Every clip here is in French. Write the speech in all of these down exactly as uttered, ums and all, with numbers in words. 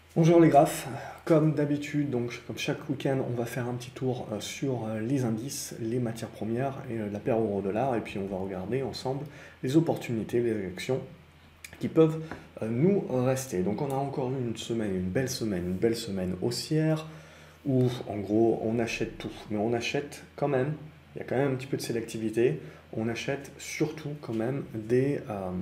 Bonjour les graphes, comme d'habitude, donc comme chaque week-end, on va faire un petit tour euh, sur euh, les indices, les matières premières et euh, la paire euro-dollar, et puis on va regarder ensemble les opportunités, les réactions qui peuvent euh, nous rester. Donc on a encore eu une semaine, une belle semaine, une belle semaine haussière, où en gros on achète tout, mais on achète quand même, il y a quand même un petit peu de sélectivité, on achète surtout quand même des, euh,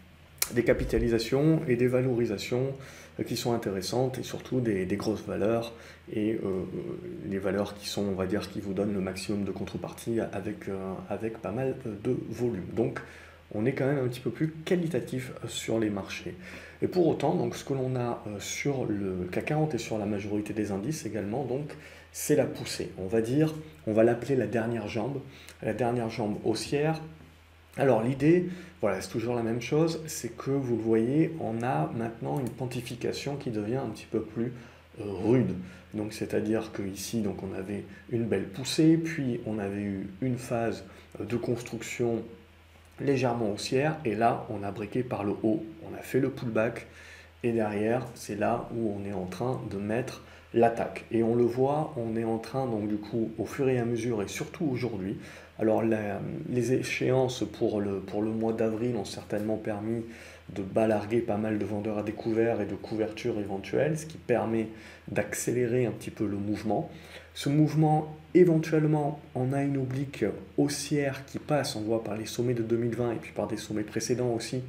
des capitalisations et des valorisations euh, qui sont intéressantes et surtout des, des grosses valeurs et euh, les valeurs qui sont, on va dire, qui vous donnent le maximum de contrepartie avec, euh, avec pas mal de volume. Donc on est quand même un petit peu plus qualitatif sur les marchés. Et pour autant, donc, ce que l'on a euh, sur le C A C quarante et sur la majorité des indices également, donc, c'est la poussée. On va dire, on va l'appeler la dernière jambe, la dernière jambe haussière. Alors l'idée, voilà, c'est toujours la même chose, c'est que vous le voyez, on a maintenant une pontification qui devient un petit peu plus euh, rude. Donc c'est-à-dire qu'ici, donc on avait une belle poussée, puis on avait eu une phase euh, de construction légèrement haussière, et là on a briqué par le haut, on a fait le pullback, et derrière c'est là où on est en train de mettre l'attaque. Et on le voit, on est en train donc du coup au fur et à mesure, et surtout aujourd'hui, alors la- les échéances pour le, pour le mois d'avril ont certainement permis de balarguer pas mal de vendeurs à découvert et de couverture éventuelle, ce qui permet d'accélérer un petit peu le mouvement. Ce mouvement, éventuellement, on a une oblique haussière qui passe, on voit par les sommets de deux mille vingt et puis par des sommets précédents aussi,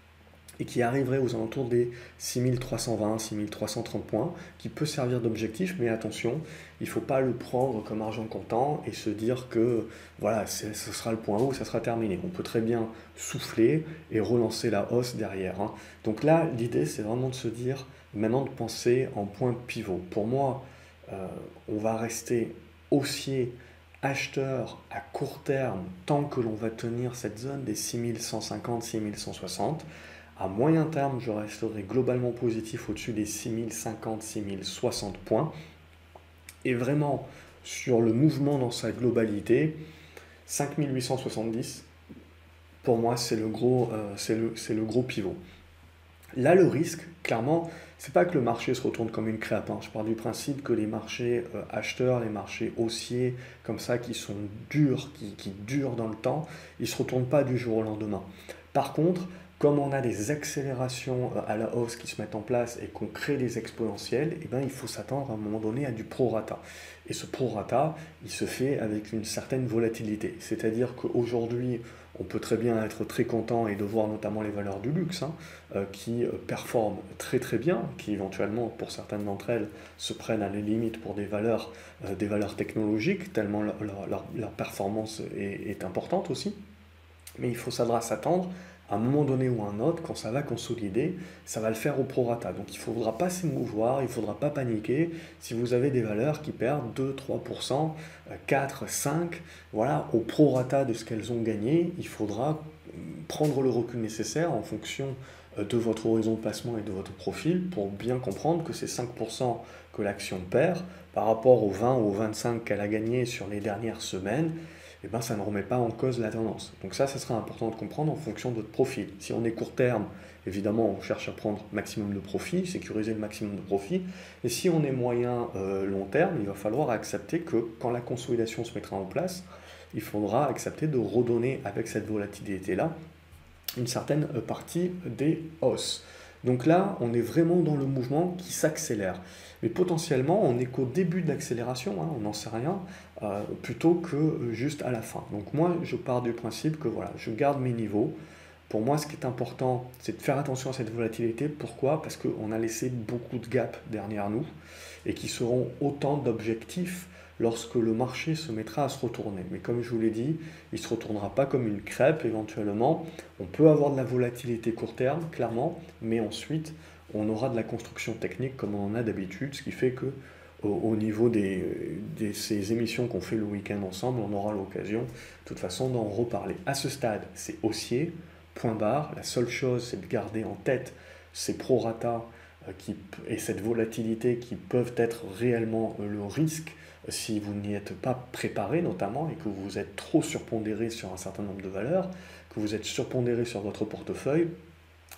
et qui arriverait aux alentours des six mille trois cent vingt, six mille trois cent trente points, qui peut servir d'objectif, mais attention, il ne faut pas le prendre comme argent comptant et se dire que voilà, ce sera le point haut, ça sera terminé. On peut très bien souffler et relancer la hausse derrière, hein. Donc là, l'idée, c'est vraiment de se dire, maintenant de penser en point pivot. Pour moi, euh, on va rester haussier, acheteur à court terme, tant que l'on va tenir cette zone des six mille cent cinquante, six mille cent soixante. À moyen terme, je resterai globalement positif au-dessus des six mille cinquante, six mille soixante points. Et vraiment, sur le mouvement dans sa globalité, cinq mille huit cent soixante-dix, pour moi, c'est le, gros, euh, c'est le, c'est le gros pivot. Là, le risque, clairement, c'est pas que le marché se retourne comme une crêpe, hein. Je pars du principe que les marchés euh, acheteurs, les marchés haussiers, comme ça, qui sont durs, qui, qui durent dans le temps, ils se retournent pas du jour au lendemain. Par contre, comme on a des accélérations euh, à la hausse qui se mettent en place et qu'on crée des exponentielles, eh ben, il faut s'attendre à un moment donné à du prorata. Et ce prorata, il se fait avec une certaine volatilité. C'est-à-dire qu'aujourd'hui, on peut très bien être très content et de voir notamment les valeurs du luxe, hein, euh, qui euh, performent très très bien, qui éventuellement, pour certaines d'entre elles, se prennent à la limite pour des valeurs, euh, des valeurs technologiques, tellement leur, leur- leur- leur performance est, est importante aussi. Mais il faut savoir s'attendre à un moment donné ou à un autre, quand ça va consolider, ça va le faire au prorata. Donc il ne faudra pas s'émouvoir, il ne faudra pas paniquer. Si vous avez des valeurs qui perdent deux, trois pour cent, euh, quatre, cinq, voilà, au prorata de ce qu'elles ont gagné, il faudra prendre le recul nécessaire en fonction euh, de votre horizon de placement et de votre profil pour bien comprendre que ces cinq pour cent que l'action perd par rapport aux vingt ou aux vingt-cinq qu'elle a gagné sur les dernières semaines, eh ben, ça ne remet pas en cause la tendance. Donc ça, ça sera important de comprendre en fonction de votre profil. Si on est court terme, évidemment, on cherche à prendre maximum de profit, sécuriser le maximum de profit. Et si on est moyen euh, long terme, il va falloir accepter que quand la consolidation se mettra en place, il faudra accepter de redonner avec cette volatilité-là une certaine euh, partie des hausses. Donc là, on est vraiment dans le mouvement qui s'accélère. Mais potentiellement, on n'est qu'au début de l'accélération, hein, on n'en sait rien, euh, plutôt que euh, juste à la fin. Donc moi, je pars du principe que voilà, je garde mes niveaux. Pour moi, ce qui est important, c'est de faire attention à cette volatilité. Pourquoi? Parce qu'on a laissé beaucoup de gaps derrière nous et qui seront autant d'objectifs lorsque le marché se mettra à se retourner. Mais comme je vous l'ai dit, il ne se retournera pas comme une crêpe éventuellement. On peut avoir de la volatilité court terme, clairement, mais ensuite, on aura de la construction technique comme on en a d'habitude, ce qui fait que au, au niveau des, des- ces émissions qu'on fait le week-end ensemble, on aura l'occasion de toute façon d'en reparler. À ce stade, c'est haussier, point barre. La seule chose, c'est de garder en tête ces prorata euh, qui, et cette volatilité qui peuvent être réellement euh, le risque euh, si vous n'y êtes pas préparé notamment et que vous êtes trop surpondéré sur un certain nombre de valeurs, que vous êtes surpondéré sur votre portefeuille.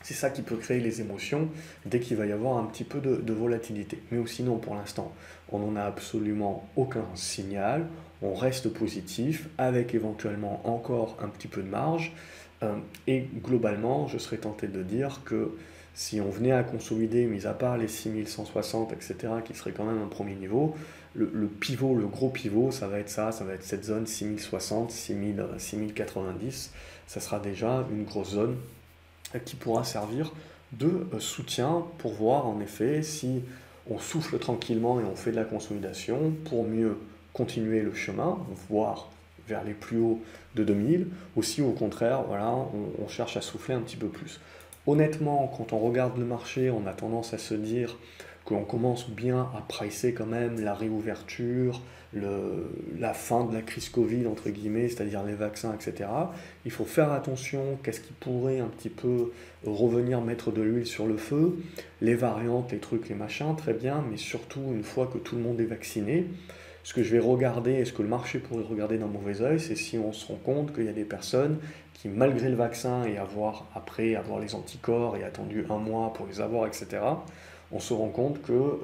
C'est ça qui peut créer les émotions dès qu'il va y avoir un petit peu de, de volatilité. Mais sinon, pour l'instant, on n'en a absolument aucun signal. On reste positif avec éventuellement encore un petit peu de marge. Euh, et globalement, je serais tenté de dire que si on venait à consolider, mis à part les six mille cent soixante, et cetera, qui serait quand même un premier niveau, le, le pivot, le gros pivot, ça va être ça, ça va être cette zone six mille soixante, six mille, six mille quatre-vingt-dix. Ça sera déjà une grosse zone qui pourra servir de soutien pour voir en effet si on souffle tranquillement et on fait de la consolidation pour mieux continuer le chemin, voire vers les plus hauts de deux mille, ou si au contraire, voilà, on, on cherche à souffler un petit peu plus. Honnêtement, quand on regarde le marché, on a tendance à se dire qu'on commence bien à pricer quand même la réouverture, le, la fin de la crise Covid, entre guillemets, c'est-à-dire les vaccins, et cetera. Il faut faire attention, qu'est-ce qui pourrait un petit peu revenir mettre de l'huile sur le feu, les variantes, les trucs, les machins, très bien, mais surtout une fois que tout le monde est vacciné, ce que je vais regarder, et ce que le marché pourrait regarder d'un mauvais œil, c'est si on se rend compte qu'il y a des personnes qui, malgré le vaccin et avoir, après avoir les anticorps et attendu un mois pour les avoir, et cetera, on se rend compte que euh,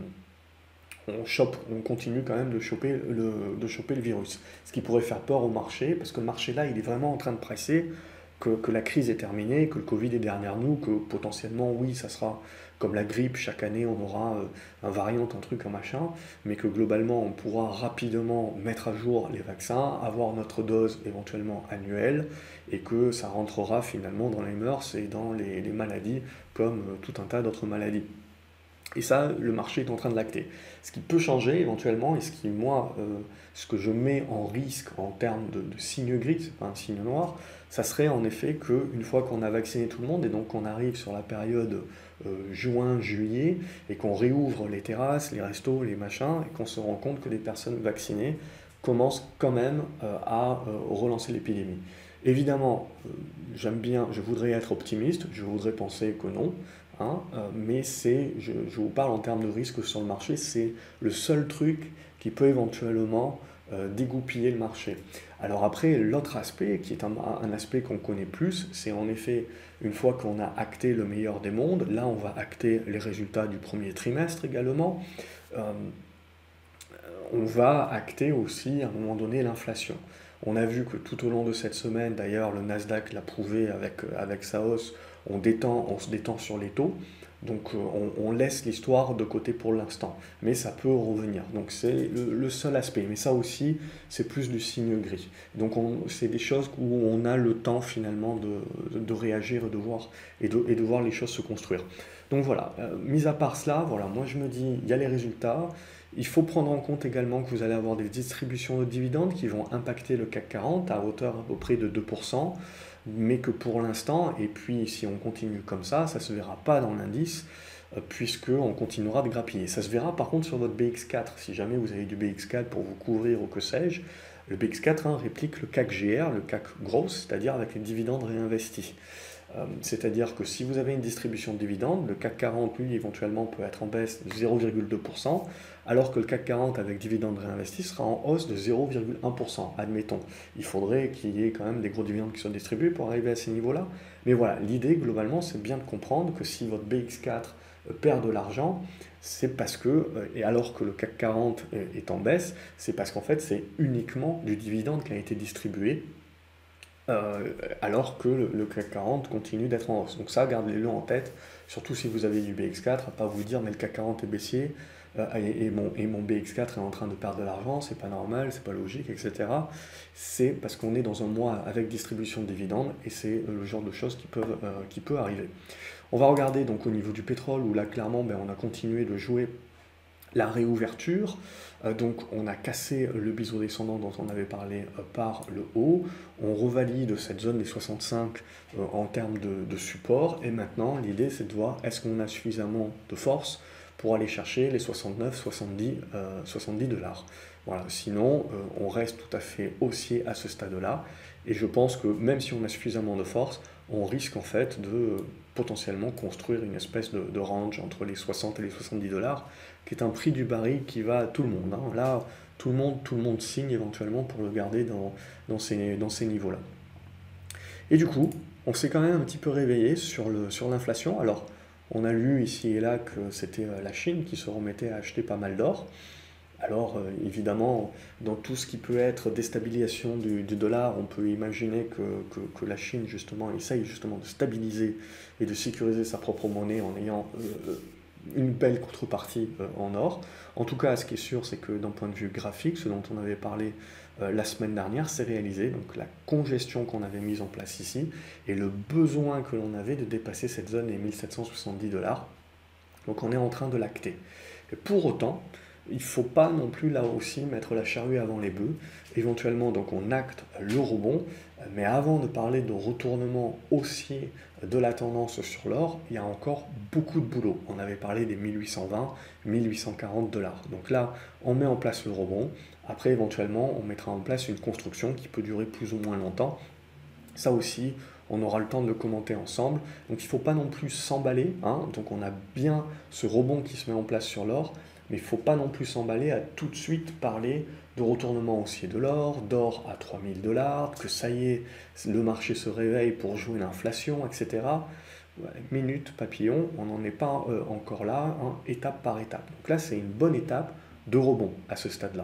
on, chope, on continue quand même de choper, le, de choper le virus. Ce qui pourrait faire peur au marché, parce que le marché là, il est vraiment en train de presser que, que la crise est terminée, que le Covid est derrière nous, que potentiellement, oui, ça sera comme la grippe, chaque année on aura euh, un variant, un truc, un machin, mais que globalement on pourra rapidement mettre à jour les vaccins, avoir notre dose éventuellement annuelle, et que ça rentrera finalement dans les mœurs et dans les, les maladies, comme euh, tout un tas d'autres maladies. Et ça, le marché est en train de l'acter. Ce qui peut changer éventuellement, et ce qui, moi, euh, ce que je mets en risque en termes de, de signe gris, c'est pas un signe noir, ça serait en effet qu'une fois qu'on a vacciné tout le monde, et donc qu'on arrive sur la période euh, juin-juillet, et qu'on réouvre les terrasses, les restos, les machins, et qu'on se rend compte que les personnes vaccinées commencent quand même euh, à euh, relancer l'épidémie. Évidemment, euh, j'aime bien, je voudrais être optimiste, je voudrais penser que non, hein, euh, mais c'est, je, je vous parle en termes de risque sur le marché, c'est le seul truc qui peut éventuellement euh, dégoupiller le marché. Alors après, l'autre aspect, qui est un, un aspect qu'on connaît plus, c'est en effet, une fois qu'on a acté le meilleur des mondes, là on va acter les résultats du premier trimestre également, euh, on va acter aussi à un moment donné l'inflation. On a vu que tout au long de cette semaine, d'ailleurs le Nasdaq l'a prouvé avec, avec sa hausse, on, détend, on se détend sur les taux, donc on, on laisse l'histoire de côté pour l'instant, mais ça peut revenir. Donc c'est le, le seul aspect, mais ça aussi c'est plus du signe gris. Donc c'est des choses où on a le temps finalement de, de, de réagir et de, voir, et, de, et de voir les choses se construire. Donc voilà, euh, mis à part cela, voilà, moi je me dis, il y a les résultats. Il faut prendre en compte également que vous allez avoir des distributions de dividendes qui vont impacter le C A C quarante à hauteur à peu près de deux pour cent, mais que pour l'instant, et puis si on continue comme ça, ça ne se verra pas dans l'indice, euh, puisqu'on continuera de grappiller. Ça se verra par contre sur votre B X quatre, si jamais vous avez du B X quatre pour vous couvrir ou que sais-je. Le B X quatre hein, réplique le C A C G R, le C A C gross, c'est-à-dire avec les dividendes réinvestis. Euh, c'est-à-dire que si vous avez une distribution de dividendes, le C A C quarante, lui, éventuellement peut être en baisse de zéro virgule deux pour cent, alors que le C A C quarante avec dividendes réinvestis sera en hausse de zéro virgule un pour cent, admettons. Il faudrait qu'il y ait quand même des gros dividendes qui soient distribués pour arriver à ces niveaux-là. Mais voilà, l'idée, globalement, c'est bien de comprendre que si votre B X quatre perd de l'argent, c'est parce que, et alors que le C A C quarante est en baisse, c'est parce qu'en fait, c'est uniquement du dividende qui a été distribué, Euh, alors que le, le C A C quarante continue d'être en hausse. Donc ça, gardez-le en tête, surtout si vous avez du B X quatre, à pas vous dire mais le C A C quarante est baissier euh, et, et, mon, et mon B X quatre est en train de perdre de l'argent, c'est pas normal, c'est pas logique, et cetera. C'est parce qu'on est dans un mois avec distribution de dividendes et c'est le genre de choses qui, peuvent, euh, qui peut arriver. On va regarder donc au niveau du pétrole où là clairement ben, on a continué de jouer la réouverture, euh, donc on a cassé le biseau descendant dont on avait parlé euh, par le haut, on revalide cette zone des soixante-cinq euh, en termes de, de support, et maintenant l'idée c'est de voir est-ce qu'on a suffisamment de force pour aller chercher les soixante-neuf, soixante-dix, euh, soixante-dix dollars. Voilà. Sinon, euh, on reste tout à fait haussier à ce stade-là, et je pense que même si on a suffisamment de force, on risque en fait de euh, potentiellement construire une espèce de, de range entre les soixante et les soixante-dix dollars, qui est un prix du baril qui va à tout le monde. Hein. Là, tout le monde, tout le monde signe éventuellement pour le garder dans, dans ces, dans ces niveaux-là. Et du coup, on s'est quand même un petit peu réveillé sur le, sur l'inflation. Alors, on a lu ici et là que c'était euh, la Chine qui se remettait à acheter pas mal d'or. Alors, euh, évidemment, dans tout ce qui peut être déstabilisation du, du dollar, on peut imaginer que, que, que la Chine, justement, essaye justement de stabiliser et de sécuriser sa propre monnaie en ayant euh, une belle contrepartie euh, en or. En tout cas, ce qui est sûr, c'est que d'un point de vue graphique, ce dont on avait parlé euh, la semaine dernière, c'est réalisé. Donc la congestion qu'on avait mise en place ici et le besoin que l'on avait de dépasser cette zone des mille sept cent soixante-dix dollars. Donc on est en train de l'acter. Et pour autant, il ne faut pas non plus là aussi mettre la charrue avant les bœufs. Éventuellement, donc on acte le rebond, mais avant de parler de retournement haussier de la tendance sur l'or, il y a encore beaucoup de boulot. On avait parlé des mille huit cent vingt, mille huit cent quarante dollars. Donc là, on met en place le rebond. Après, éventuellement, on mettra en place une construction qui peut durer plus ou moins longtemps. Ça aussi, on aura le temps de le commenter ensemble. Donc il ne faut pas non plus s'emballer, hein. Donc on a bien ce rebond qui se met en place sur l'or, mais il ne faut pas non plus s'emballer à tout de suite parler de retournement haussier de l'or, d'or à trois mille dollars, que ça y est, le marché se réveille pour jouer l'inflation, et cetera. Ouais, minute papillon, on n'en est pas euh, encore là, hein, étape par étape. Donc là, c'est une bonne étape de rebond à ce stade-là.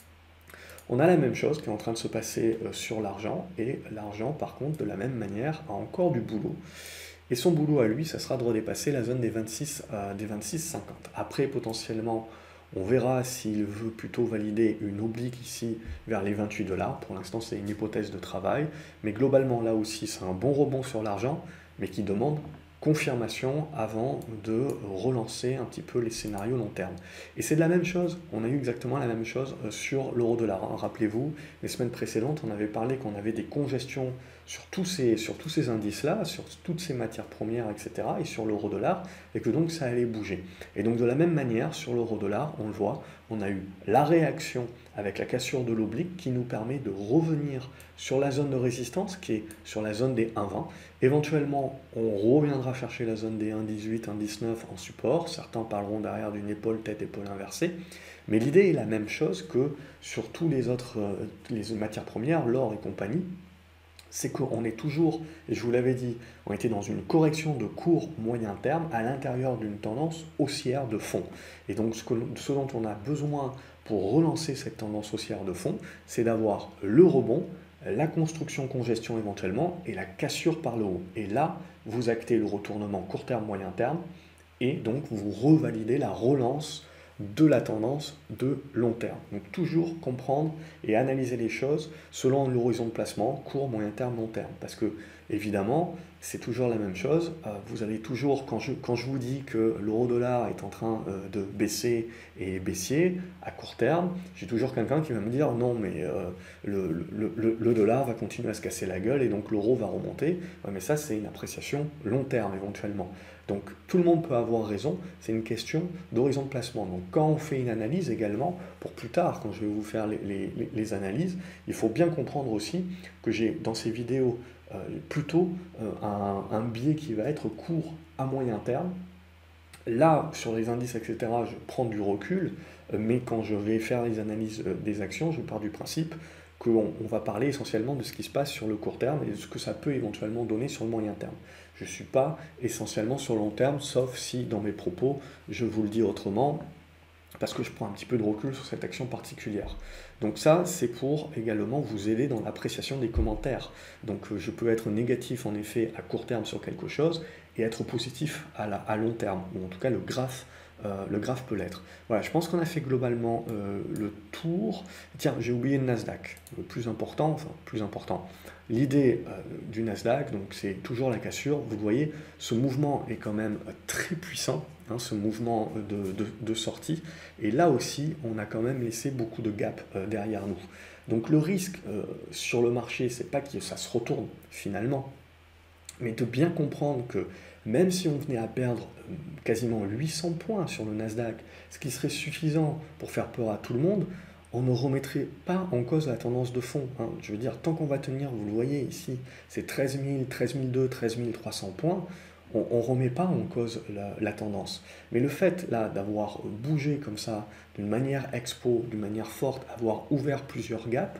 On a la même chose qui est en train de se passer euh, sur l'argent, et l'argent, par contre, de la même manière, a encore du boulot. Et son boulot à lui, ça sera de redépasser la zone des vingt-six, euh, des vingt-six cinquante. Après, potentiellement, on verra s'il veut plutôt valider une oblique ici vers les vingt-huit dollars. Pour l'instant, c'est une hypothèse de travail. Mais globalement, là aussi, c'est un bon rebond sur l'argent, mais qui demande confirmation avant de relancer un petit peu les scénarios long terme. Et c'est de la même chose, on a eu exactement la même chose sur l'euro-dollar. Hein. Rappelez-vous, les semaines précédentes, on avait parlé qu'on avait des congestions sur tous ces, sur tous ces indices-là, sur toutes ces matières premières, et cetera, et sur l'euro-dollar, et que donc ça allait bouger. Et donc de la même manière, sur l'euro-dollar, on le voit, on a eu la réaction avec la cassure de l'oblique qui nous permet de revenir sur la zone de résistance qui est sur la zone des un virgule vingt. Éventuellement, on reviendra chercher la zone des un virgule dix-huit, un virgule dix-neuf en support. Certains parleront derrière d'une épaule, tête, épaule inversée. Mais l'idée est la même chose que sur tous les autres les matières premières, l'or et compagnie. C'est qu'on est toujours, et je vous l'avais dit, on était dans une correction de court moyen terme à l'intérieur d'une tendance haussière de fond. Et donc ce, que, ce dont on a besoin pour relancer cette tendance haussière de fond, c'est d'avoir le rebond, la construction congestion éventuellement, et la cassure par le haut. Et là, vous actez le retournement court terme, moyen terme, et donc vous revalidez la relance de la tendance de long terme. Donc toujours comprendre et analyser les choses selon l'horizon de placement, court, moyen terme, long terme. Parce que, évidemment, c'est toujours la même chose. Euh, vous allez toujours, quand je, quand je vous dis que l'euro-dollar est en train euh, de baisser et baissier à court terme, j'ai toujours quelqu'un qui va me dire non, mais euh, le, le, le, le dollar va continuer à se casser la gueule et donc l'euro va remonter. Ouais, mais ça, c'est une appréciation long terme éventuellement. Donc tout le monde peut avoir raison, c'est une question d'horizon de placement. Donc quand on fait une analyse également, pour plus tard, quand je vais vous faire les, les, les analyses, il faut bien comprendre aussi que j'ai dans ces vidéos euh, plutôt euh, un, un biais qui va être court à moyen terme. Là, sur les indices, et cetera, je prends du recul, euh, mais quand je vais faire les analyses euh, des actions, je pars du principe qu'on on va parler essentiellement de ce qui se passe sur le court terme et de ce que ça peut éventuellement donner sur le moyen terme. Je ne suis pas essentiellement sur le long terme, sauf si dans mes propos, je vous le dis autrement, parce que je prends un petit peu de recul sur cette action particulière. Donc ça, c'est pour également vous aider dans l'appréciation des commentaires. Donc je peux être négatif en effet à court terme sur quelque chose et être positif à, la, à long terme, ou en tout cas le graphe Euh, le graphe peut l'être. Voilà, je pense qu'on a fait globalement euh, le tour. Tiens, j'ai oublié le Nasdaq, le plus important, enfin, plus important. L'idée euh, du Nasdaq, donc c'est toujours la cassure. Vous voyez, ce mouvement est quand même très puissant, hein, ce mouvement de, de, de sortie. Et là aussi, on a quand même laissé beaucoup de gap euh, derrière nous. Donc le risque euh, sur le marché, c'est pas que ça se retourne finalement, mais de bien comprendre que même si on venait à perdre quasiment huit cents points sur le Nasdaq, ce qui serait suffisant pour faire peur à tout le monde, on ne remettrait pas en cause la tendance de fond. Hein. Je veux dire, tant qu'on va tenir, vous le voyez ici, c'est treize mille, treize mille deux cents, treize mille trois cents points, on ne remet pas en cause la, la tendance. Mais le fait là d'avoir bougé comme ça, d'une manière expo, d'une manière forte, avoir ouvert plusieurs gaps,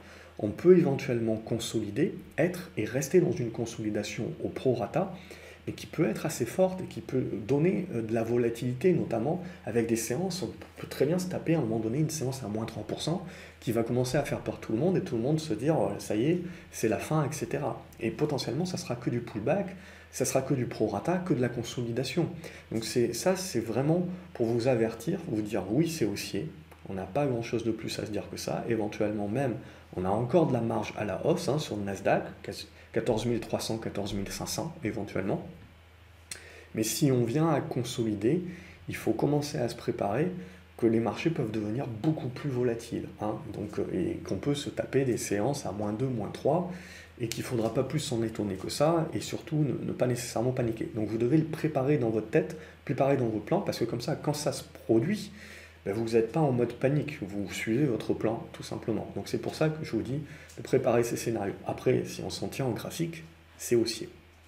on peut éventuellement consolider, être et rester dans une consolidation au prorata, mais qui peut être assez forte et qui peut donner de la volatilité, notamment avec des séances. On peut très bien se taper à un moment donné une séance à moins trois pour cent qui va commencer à faire peur tout le monde et tout le monde se dire oh, ça y est, c'est la fin, et cetera. Et potentiellement, ça sera que du pullback, ça sera que du prorata, que de la consolidation. Donc c'est, ça, c'est vraiment pour vous avertir, vous dire oui, c'est haussier, on n'a pas grand-chose de plus à se dire que ça, éventuellement même, on a encore de la marge à la hausse hein, sur le Nasdaq, quatorze mille trois cents, quatorze mille cinq cents éventuellement. Mais si on vient à consolider, il faut commencer à se préparer que les marchés peuvent devenir beaucoup plus volatiles. Hein, donc, et qu'on peut se taper des séances à moins deux, moins trois, et qu'il ne faudra pas plus s'en étonner que ça, et surtout ne, ne pas nécessairement paniquer. Donc vous devez le préparer dans votre tête, préparer dans vos plans, parce que comme ça, quand ça se produit, ben vous n'êtes pas en mode panique, vous suivez votre plan tout simplement. Donc c'est pour ça que je vous dis de préparer ces scénarios. Après, si on s'en tient en graphique, c'est haussier.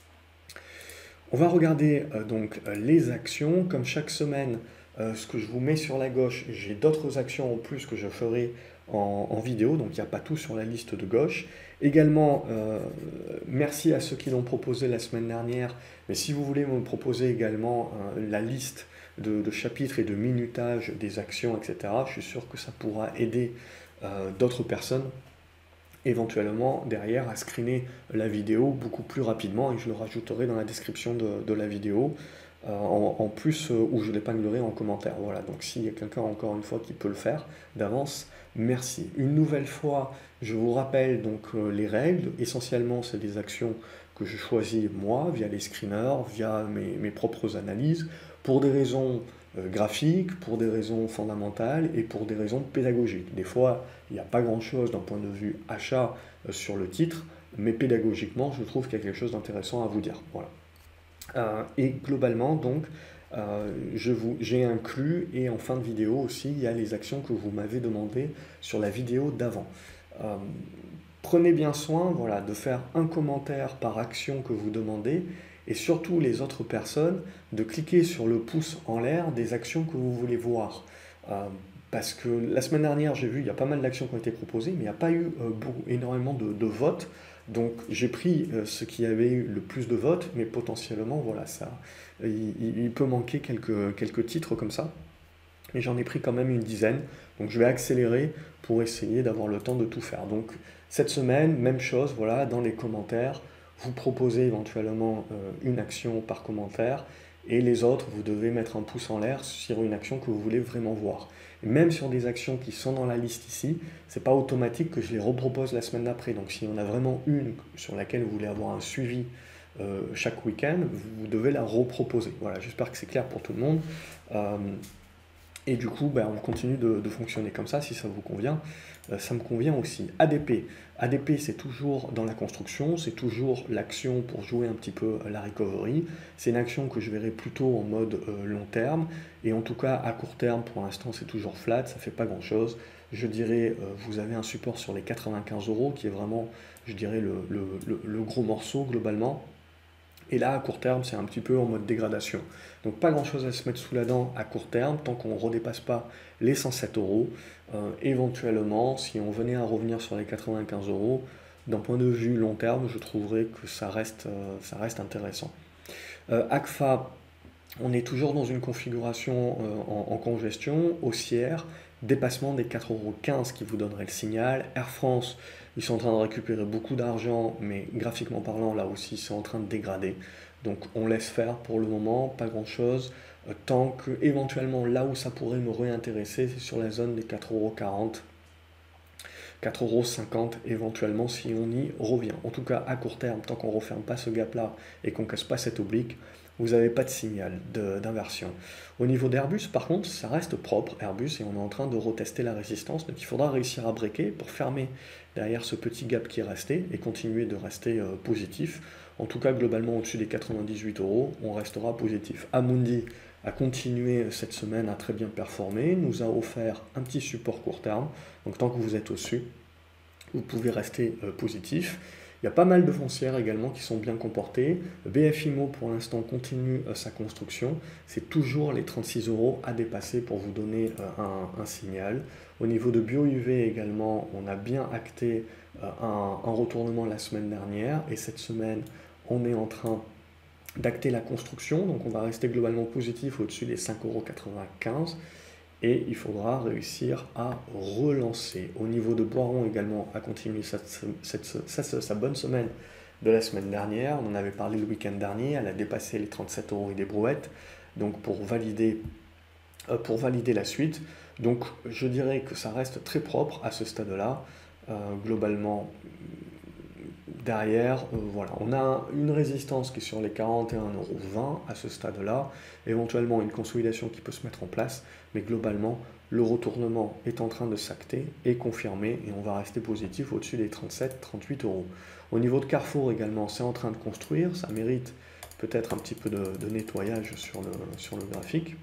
On va regarder euh, donc euh, les actions, comme chaque semaine, euh, ce que je vous mets sur la gauche, j'ai d'autres actions en plus que je ferai en, en vidéo, donc il n'y a pas tout sur la liste de gauche. Également, euh, merci à ceux qui l'ont proposé la semaine dernière, mais si vous voulez me proposer également euh, la liste de, de chapitres et de minutage des actions, et cetera, je suis sûr que ça pourra aider euh, d'autres personnes éventuellement derrière à screener la vidéo beaucoup plus rapidement et je le rajouterai dans la description de, de la vidéo euh, en, en plus euh, où je l'épinglerai en commentaire. Voilà, donc s'il y a quelqu'un encore une fois qui peut le faire d'avance, merci. Une nouvelle fois, je vous rappelle donc euh, les règles. Essentiellement, c'est des actions que je choisis moi via les screeners, via mes, mes propres analyses, pour des raisons euh, graphiques, pour des raisons fondamentales et pour des raisons pédagogiques. Des fois, il n'y a pas grand-chose d'un point de vue achat euh, sur le titre, mais pédagogiquement, je trouve qu'il y a quelque chose d'intéressant à vous dire. Voilà. Euh, et globalement, donc, euh, je vous, j'ai inclus, et en fin de vidéo aussi, il y a les actions que vous m'avez demandé sur la vidéo d'avant. Euh, prenez bien soin voilà, de faire un commentaire par action que vous demandez, et surtout les autres personnes, de cliquer sur le pouce en l'air des actions que vous voulez voir. Euh, parce que la semaine dernière, j'ai vu, il y a pas mal d'actions qui ont été proposées, mais il n'y a pas eu euh, beaucoup, énormément de, de votes. Donc j'ai pris euh, ce qui avait eu le plus de votes, mais potentiellement, voilà, ça, il, il peut manquer quelques, quelques titres comme ça. Mais j'en ai pris quand même une dizaine. Donc je vais accélérer pour essayer d'avoir le temps de tout faire. Donc cette semaine, même chose, voilà, dans les commentaires, vous proposez éventuellement euh, une action par commentaire. Et les autres, vous devez mettre un pouce en l'air sur une action que vous voulez vraiment voir. Et même sur des actions qui sont dans la liste ici, ce n'est pas automatique que je les repropose la semaine d'après. Donc si on a vraiment une sur laquelle vous voulez avoir un suivi euh, chaque week-end, vous devez la reproposer. Voilà, j'espère que c'est clair pour tout le monde. Euh, et du coup, ben, on continue de, de fonctionner comme ça, si ça vous convient. Euh, ça me convient aussi. A D P. A D P, c'est toujours dans la construction, c'est toujours l'action pour jouer un petit peu la recovery. C'est une action que je verrai plutôt en mode euh, long terme. Et en tout cas, à court terme, pour l'instant, c'est toujours flat, ça ne fait pas grand-chose. Je dirais, euh, vous avez un support sur les quatre-vingt-quinze euros, qui est vraiment, je dirais, le, le, le, le gros morceau globalement. Et là, à court terme, c'est un petit peu en mode dégradation. Donc pas grand-chose à se mettre sous la dent à court terme, tant qu'on ne redépasse pas les cent sept euros. Euh, éventuellement, si on venait à revenir sur les quatre-vingt-quinze euros, d'un point de vue long terme, je trouverais que ça reste, euh, ça reste intéressant. Euh, A C F A, on est toujours dans une configuration euh, en, en congestion, haussière, dépassement des quatre euros quinze qui vous donnerait le signal. Air France, ils sont en train de récupérer beaucoup d'argent, mais graphiquement parlant, là aussi, c'est en train de dégrader. Donc on laisse faire pour le moment, pas grand-chose, euh, tant que éventuellement là où ça pourrait me réintéresser, c'est sur la zone des quatre euros quarante, quatre euros cinquante éventuellement si on y revient. En tout cas, à court terme, tant qu'on ne referme pas ce gap-là et qu'on ne casse pas cette oblique, vous n'avez pas de signal d'inversion. Au niveau d'Airbus, par contre, ça reste propre, Airbus, et on est en train de retester la résistance. Donc il faudra réussir à breaker pour fermer derrière ce petit gap qui est resté et continuer de rester euh, positif. En tout cas, globalement, au-dessus des quatre-vingt-dix-huit euros, on restera positif. Amundi a continué cette semaine à très bien performer, nous a offert un petit support court terme. Donc tant que vous êtes au-dessus, vous pouvez rester euh, positif. Il y a pas mal de foncières également qui sont bien comportées. B F I M O pour l'instant continue euh, sa construction. C'est toujours les trente-six euros à dépasser pour vous donner euh, un, un signal. Au niveau de Bio U V également, on a bien acté euh, un, un retournement la semaine dernière, et cette semaine, on est en train d'acter la construction, donc on va rester globalement positif au-dessus des cinq euros quatre-vingt-quinze, et il faudra réussir à relancer. Au niveau de Boiron également, à continuer sa, cette, sa, sa, sa bonne semaine de la semaine dernière. On en avait parlé le week-end dernier, elle a dépassé les trente-sept euros et des brouettes, donc pour valider, euh, pour valider la suite. Donc je dirais que ça reste très propre à ce stade-là. Euh, globalement, derrière, euh, voilà, on a une résistance qui est sur les quarante et un euros vingt à ce stade-là, éventuellement une consolidation qui peut se mettre en place, mais globalement, le retournement est en train de s'acter et confirmé, et on va rester positif au-dessus des trente-sept trente-huit euros. Au niveau de Carrefour également, c'est en train de construire, ça mérite peut-être un petit peu de, de nettoyage sur le, sur le graphique.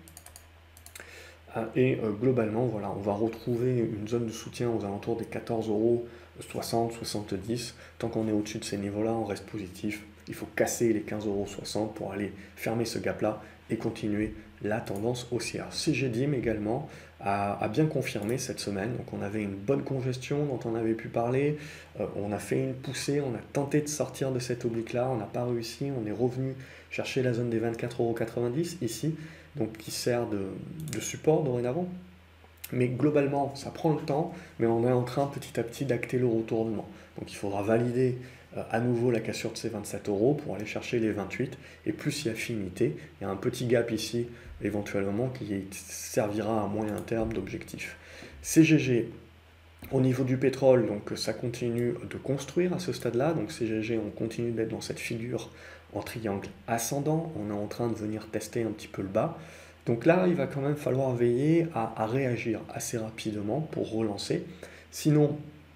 Et euh, globalement, voilà, on va retrouver une zone de soutien aux alentours des quatorze euros soixante soixante-dix. Tant qu'on est au-dessus de ces niveaux-là, on reste positif. Il faut casser les quinze euros soixante pour aller fermer ce gap-là et continuer la tendance haussière. C G D I M également a, a bien confirmé cette semaine. Donc on avait une bonne congestion dont on avait pu parler. Euh, on a fait une poussée, on a tenté de sortir de cette oblique-là, on n'a pas réussi. On est revenu chercher la zone des vingt-quatre euros quatre-vingt-dix ici, donc qui sert de, de support dorénavant. Mais globalement, ça prend le temps, mais on est en train petit à petit d'acter le retournement. Donc il faudra valider euh, à nouveau la cassure de ces vingt-sept euros pour aller chercher les vingt-huit, et plus il y a affinité, il y a un petit gap ici, éventuellement, qui servira à moyen terme d'objectif. C G G, au niveau du pétrole, donc ça continue de construire à ce stade-là, donc C G G, on continue d'être dans cette figure en triangle ascendant, on est en train de venir tester un petit peu le bas. Donc là, il va quand même falloir veiller à, à réagir assez rapidement pour relancer. Sinon,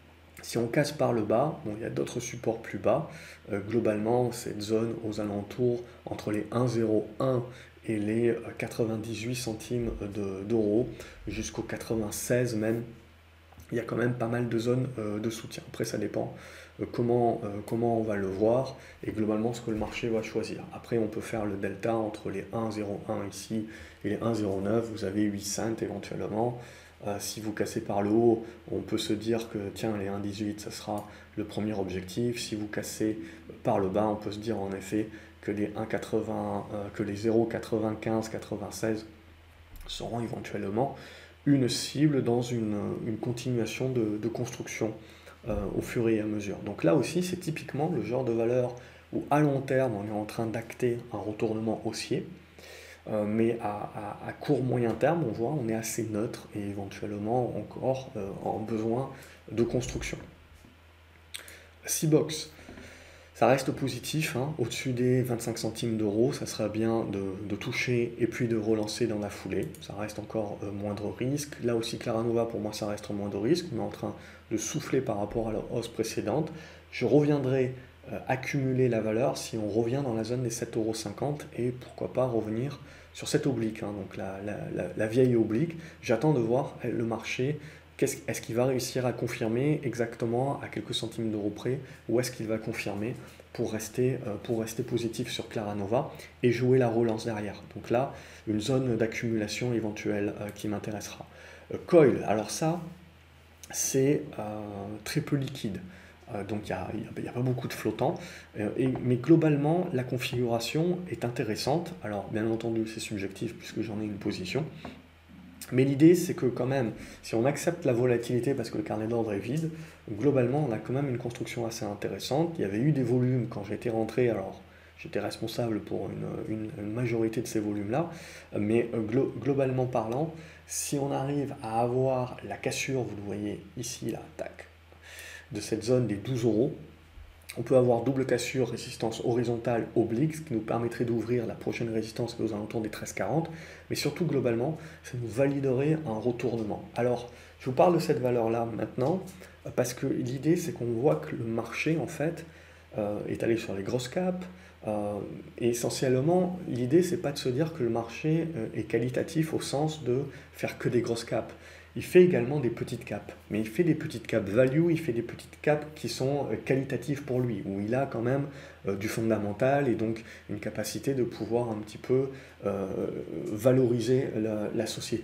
si on casse par le bas, bon, il y a d'autres supports plus bas. Euh, globalement, cette zone aux alentours entre les un virgule zéro un et les quatre-vingt-dix-huit centimes d'euros, jusqu'aux quatre-vingt-seize même, il y a quand même pas mal de zones euh, de soutien. Après, ça dépend euh, comment, euh, comment on va le voir et globalement ce que le marché va choisir. Après, on peut faire le delta entre les un virgule zéro un ici et les un virgule zéro neuf. Vous avez huit cents éventuellement. Euh, si vous cassez par le haut, on peut se dire que tiens, les un virgule dix-huit, ça sera le premier objectif. Si vous cassez par le bas, on peut se dire en effet que les un virgule quatre-vingts, euh, que les zéro virgule quatre-vingt-quinze quatre-vingt-seize seront éventuellement une cible dans une, une continuation de, de construction euh, au fur et à mesure. Donc là aussi, c'est typiquement le genre de valeur où à long terme, on est en train d'acter un retournement haussier, euh, mais à, à, à court moyen terme, on voit, on est assez neutre et éventuellement encore euh, en besoin de construction. C-Box. Ça reste positif, hein, au-dessus des vingt-cinq centimes d'euros, ça serait bien de, de toucher et puis de relancer dans la foulée. Ça reste encore euh, moindre risque. Là aussi, Claranova, pour moi, ça reste moindre risque. On est en train de souffler par rapport à la hausse précédente. Je reviendrai euh, accumuler la valeur si on revient dans la zone des sept euros cinquante et pourquoi pas revenir sur cette oblique, hein, donc la, la, la, la vieille oblique. J'attends de voir le marché. Est-ce est-ce qu'il va réussir à confirmer exactement à quelques centimes d'euros près, ou est-ce qu'il va confirmer pour rester, euh, pour rester positif sur Claranova et jouer la relance derrière. Donc là, une zone d'accumulation éventuelle euh, qui m'intéressera. Euh, Coil, alors ça, c'est euh, très peu liquide. Euh, donc il n'y a, a, a pas beaucoup de flottants, euh, et, mais globalement, la configuration est intéressante. Alors bien entendu, c'est subjectif puisque j'en ai une position. Mais l'idée, c'est que quand même, si on accepte la volatilité parce que le carnet d'ordre est vide, globalement, on a quand même une construction assez intéressante. Il y avait eu des volumes quand j'étais rentré, alors j'étais responsable pour une, une, une majorité de ces volumes-là, mais glo globalement parlant, si on arrive à avoir la cassure, vous le voyez ici, là, tac, de cette zone des douze euros, on peut avoir double cassure, résistance horizontale oblique, ce qui nous permettrait d'ouvrir la prochaine résistance aux alentours des treize quarante, mais surtout globalement, ça nous validerait un retournement. Alors, je vous parle de cette valeur-là maintenant, parce que l'idée, c'est qu'on voit que le marché, en fait, euh, est allé sur les grosses caps, euh, et essentiellement, l'idée, c'est pas de se dire que le marché euh, est qualitatif au sens de faire que des grosses caps. Il fait également des petites capes, mais il fait des petites capes value, il fait des petites capes qui sont qualitatives pour lui, où il a quand même euh, du fondamental et donc une capacité de pouvoir un petit peu euh, valoriser la, la société.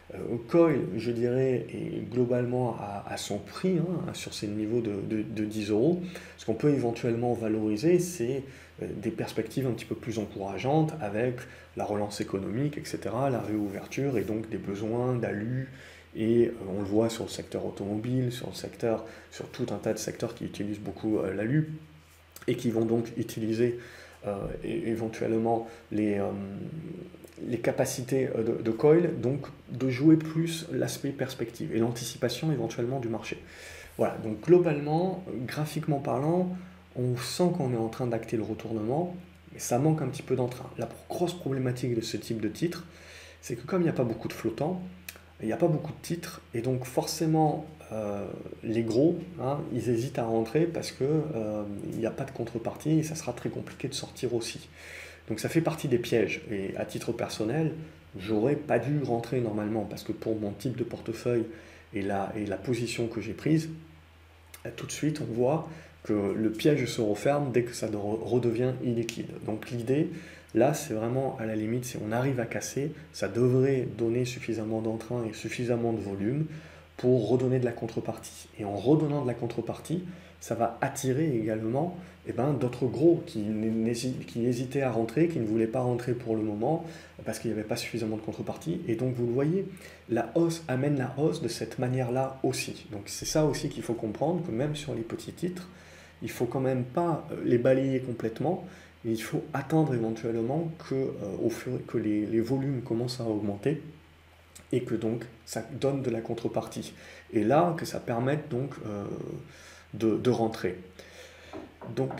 Euh, Coil, je dirais, est globalement à, à son prix, hein, sur ces niveaux de, de, de dix euros. Ce qu'on peut éventuellement valoriser, c'est euh, des perspectives un petit peu plus encourageantes avec la relance économique, et cetera, la réouverture et donc des besoins d'alu. Et euh, on le voit sur le secteur automobile, sur le secteur, sur tout un tas de secteurs qui utilisent beaucoup euh, l'alu et qui vont donc utiliser euh, éventuellement les, euh, les capacités de, de Coil, donc de jouer plus l'aspect perspective et l'anticipation éventuellement du marché. Voilà, donc globalement, graphiquement parlant, on sent qu'on est en train d'acter le retournement, mais ça manque un petit peu d'entrain. La grosse problématique de ce type de titre, c'est que comme il n'y a pas beaucoup de flottants, il n'y a pas beaucoup de titres, et donc forcément, euh, les gros, hein, ils hésitent à rentrer parce qu'il euh, n'y a pas de contrepartie et ça sera très compliqué de sortir aussi. Donc ça fait partie des pièges, et à titre personnel, j'aurais pas dû rentrer normalement, parce que pour mon type de portefeuille et la, et la position que j'ai prise, tout de suite on voit que le piège se referme dès que ça redevient illiquide. Donc l'idée, là, c'est vraiment à la limite, si on arrive à casser, ça devrait donner suffisamment d'entrain et suffisamment de volume pour redonner de la contrepartie. Et en redonnant de la contrepartie, ça va attirer également eh ben, d'autres gros qui, qui hésitaient à rentrer, qui ne voulaient pas rentrer pour le moment parce qu'il n'y avait pas suffisamment de contrepartie. Et donc vous le voyez, la hausse amène la hausse de cette manière-là aussi. Donc c'est ça aussi qu'il faut comprendre, que même sur les petits titres, il ne faut quand même pas les balayer complètement. Il faut attendre éventuellement que, euh, au fur, que les, les volumes commencent à augmenter et que donc ça donne de la contrepartie. Et là, que ça permette donc euh, de, de rentrer. Donc,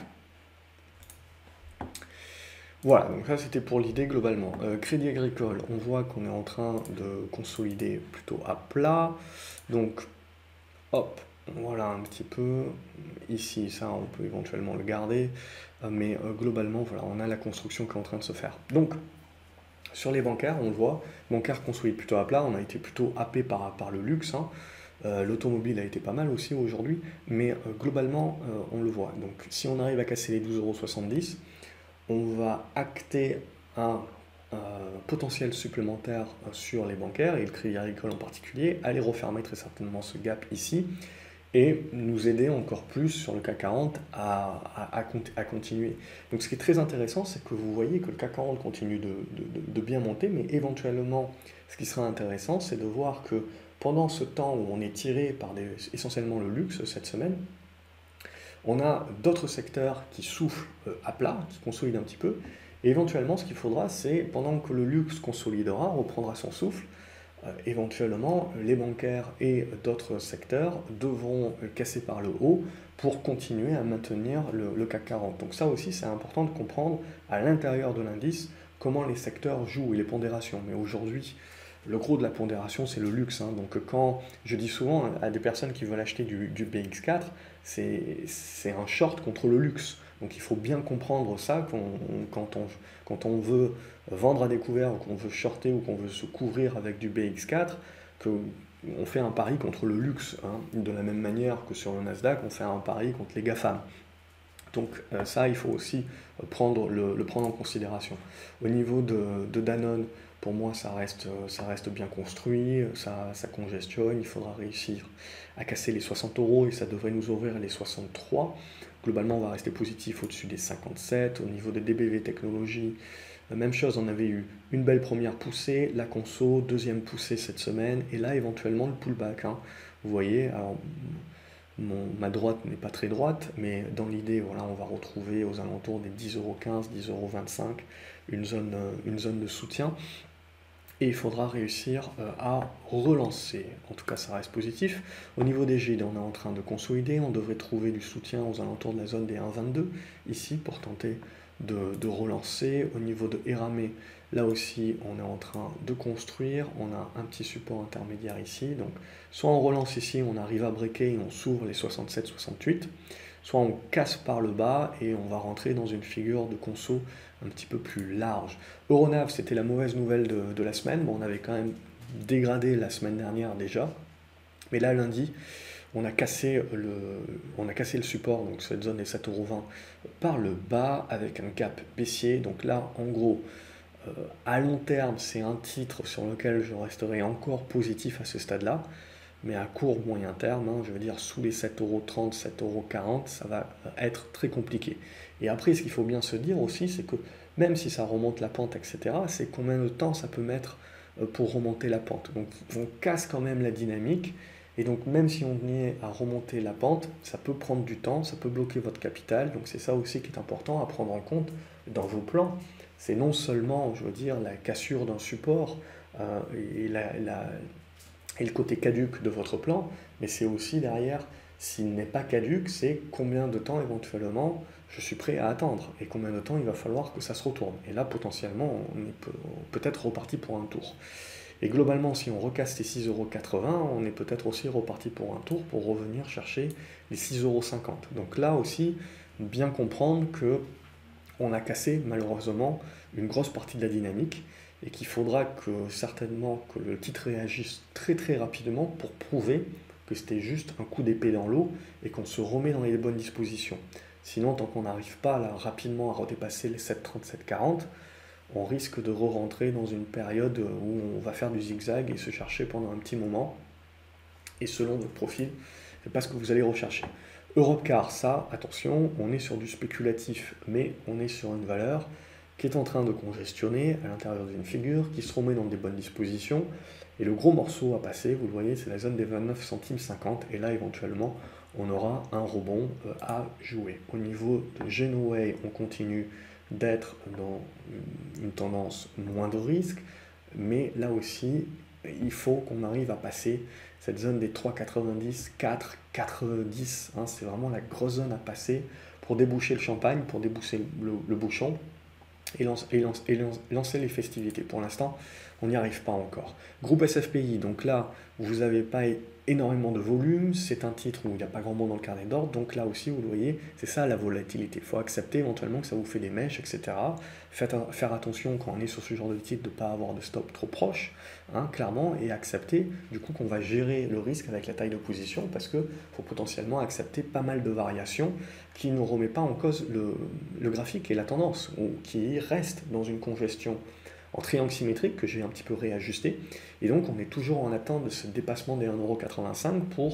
voilà, donc ça c'était pour l'idée globalement. Euh, Crédit Agricole, on voit qu'on est en train de consolider plutôt à plat. Donc, hop, voilà un petit peu. Ici, ça, on peut éventuellement le garder. Euh, mais euh, globalement, voilà, on a la construction qui est en train de se faire. Donc, sur les bancaires, on le voit, bancaire consolide plutôt à plat. On a été plutôt happé par, par le luxe, hein. Euh, l'automobile a été pas mal aussi aujourd'hui, mais euh, globalement, euh, on le voit. Donc, si on arrive à casser les douze euros soixante-dix, on va acter un euh, potentiel supplémentaire sur les bancaires, et le Crédit Agricole en particulier, aller refermer très certainement ce gap ici, et nous aider encore plus sur le C A C quarante à, à, à, à continuer. Donc ce qui est très intéressant, c'est que vous voyez que le C A C quarante continue de, de, de bien monter, mais éventuellement, ce qui sera intéressant, c'est de voir que pendant ce temps où on est tiré par des, essentiellement le luxe cette semaine, on a d'autres secteurs qui soufflent à plat, qui consolident un petit peu, et éventuellement ce qu'il faudra, c'est, pendant que le luxe consolidera, reprendra son souffle, euh, éventuellement les bancaires et d'autres secteurs devront casser par le haut pour continuer à maintenir le, le C A C quarante. Donc ça aussi, c'est important de comprendre à l'intérieur de l'indice comment les secteurs jouent et les pondérations. Mais aujourd'hui, le gros de la pondération, c'est le luxe, hein. Donc quand je dis souvent à des personnes qui veulent acheter du, du B X quatre, c'est un short contre le luxe. Donc il faut bien comprendre ça quand on, quand on, quand on veut vendre à découvert, ou qu'on veut shorter, ou qu'on veut se couvrir avec du B X quatre, qu'on fait un pari contre le luxe, hein. De la même manière que sur le Nasdaq, on fait un pari contre les GAFAM. Donc euh, ça, il faut aussi prendre le, le prendre en considération. Au niveau de, de Danone, pour moi, ça reste, ça reste bien construit, ça, ça congestionne, il faudra réussir à casser les soixante euros et ça devrait nous ouvrir les soixante-trois. Globalement, on va rester positif au-dessus des cinquante-sept. Au niveau de D B V Technologies, la même chose, on avait eu une belle première poussée, la conso, deuxième poussée cette semaine, et là, éventuellement, le pullback, hein. Vous voyez, alors, mon, ma droite n'est pas très droite, mais dans l'idée, voilà, on va retrouver aux alentours des dix euros quinze, dix euros vingt-cinq, une zone, une zone de soutien. Et il faudra réussir à relancer. En tout cas, ça reste positif. Au niveau des G I D, on est en train de consolider. On devrait trouver du soutien aux alentours de la zone des un virgule vingt-deux, ici, pour tenter de, de relancer. Au niveau de Eramé, là aussi, on est en train de construire. On a un petit support intermédiaire ici. Donc, soit on relance ici, on arrive à breaker et on s'ouvre les soixante-sept soixante-huit. Soit on casse par le bas et on va rentrer dans une figure de conso un petit peu plus large. Euronav, c'était la mauvaise nouvelle de, de la semaine. Bon, on avait quand même dégradé la semaine dernière déjà. Mais là, lundi, on a cassé le, on a cassé le support, donc cette zone des sept euros vingt, par le bas avec un gap baissier. Donc là, en gros, Euh, à long terme, c'est un titre sur lequel je resterai encore positif à ce stade-là, mais à court, moyen terme, hein, je veux dire sous les sept euros trente, sept euros quarante, ça va être très compliqué. Et après, ce qu'il faut bien se dire aussi, c'est que même si ça remonte la pente, et cetera, c'est combien de temps ça peut mettre euh, pour remonter la pente. Donc on casse quand même la dynamique, et donc même si on venait à remonter la pente, ça peut prendre du temps, ça peut bloquer votre capital, donc c'est ça aussi qui est important à prendre en compte dans vos plans. C'est non seulement, je veux dire, la cassure d'un support euh, et la, la et le côté caduc de votre plan, mais c'est aussi derrière, s'il n'est pas caduc, c'est combien de temps éventuellement je suis prêt à attendre et combien de temps il va falloir que ça se retourne. Et là, potentiellement, on est peut-être reparti pour un tour. Et globalement, si on recasse les six euros quatre-vingts, on est peut-être aussi reparti pour un tour pour revenir chercher les six euros cinquante. Donc là aussi, bien comprendre que on a cassé malheureusement une grosse partie de la dynamique et qu'il faudra que certainement que le titre réagisse très très rapidement pour prouver que c'était juste un coup d'épée dans l'eau et qu'on se remet dans les bonnes dispositions. Sinon, tant qu'on n'arrive pas là, rapidement à redépasser les sept trente, sept quarante, on risque de re-rentrer dans une période où on va faire du zigzag et se chercher pendant un petit moment. Et selon votre profil, c'est pas ce que vous allez rechercher. Europcar, ça, attention, on est sur du spéculatif, mais on est sur une valeur qui est en train de congestionner à l'intérieur d'une figure, qui se remet dans des bonnes dispositions. Et le gros morceau à passer, vous le voyez, c'est la zone des vingt-neuf centimes cinquante. Et là, éventuellement, on aura un rebond à jouer. Au niveau de Genoway, on continue d'être dans une tendance moins de risque, mais là aussi, il faut qu'on arrive à passer cette zone des trois quatre-vingt-dix, quatre, quatre-vingt-dix, hein, c'est vraiment la grosse zone à passer pour déboucher le champagne, pour déboucher le, le bouchon et, lance, et, lance, et lance, lancer les festivités. Pour l'instant, on n'y arrive pas encore. Groupe S F P I, donc là, vous n'avez pas énormément de volume, c'est un titre où il n'y a pas grand monde dans le carnet d'ordre, donc là aussi, vous le voyez, c'est ça la volatilité. Il faut accepter éventuellement que ça vous fait des mèches, et cetera. Faites, faire attention quand on est sur ce genre de titre de ne pas avoir de stop trop proche, hein, clairement, et accepter du coup qu'on va gérer le risque avec la taille de position, parce qu'il faut potentiellement accepter pas mal de variations qui ne remet pas en cause le, le graphique et la tendance, ou qui reste dans une congestion en triangle symétrique que j'ai un petit peu réajusté. Et donc on est toujours en attente de ce dépassement des un euro quatre-vingt-cinq pour,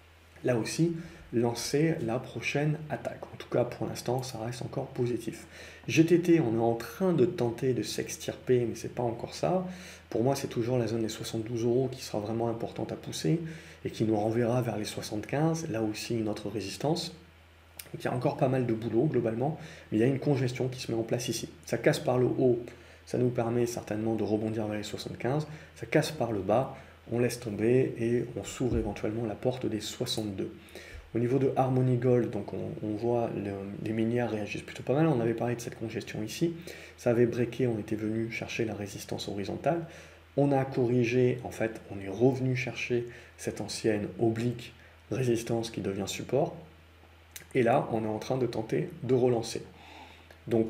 là aussi, lancer la prochaine attaque. En tout cas, pour l'instant, ça reste encore positif. G T T, on est en train de tenter de s'extirper, mais c'est pas encore ça. Pour moi, c'est toujours la zone des soixante-douze euros qui sera vraiment importante à pousser et qui nous renverra vers les soixante-quinze. Là aussi, une autre résistance. Donc, il y a encore pas mal de boulot globalement, mais il y a une congestion qui se met en place ici. Ça casse par le haut, ça nous permet certainement de rebondir vers les soixante-quinze. Ça casse par le bas, on laisse tomber et on s'ouvre éventuellement la porte des soixante-deux. Au niveau de Harmony Gold, donc on, on voit le, les minières réagissent plutôt pas mal. On avait parlé de cette congestion ici. Ça avait breaké, on était venu chercher la résistance horizontale. On a corrigé, en fait, on est revenu chercher cette ancienne oblique résistance qui devient support. Et là, on est en train de tenter de relancer. Donc,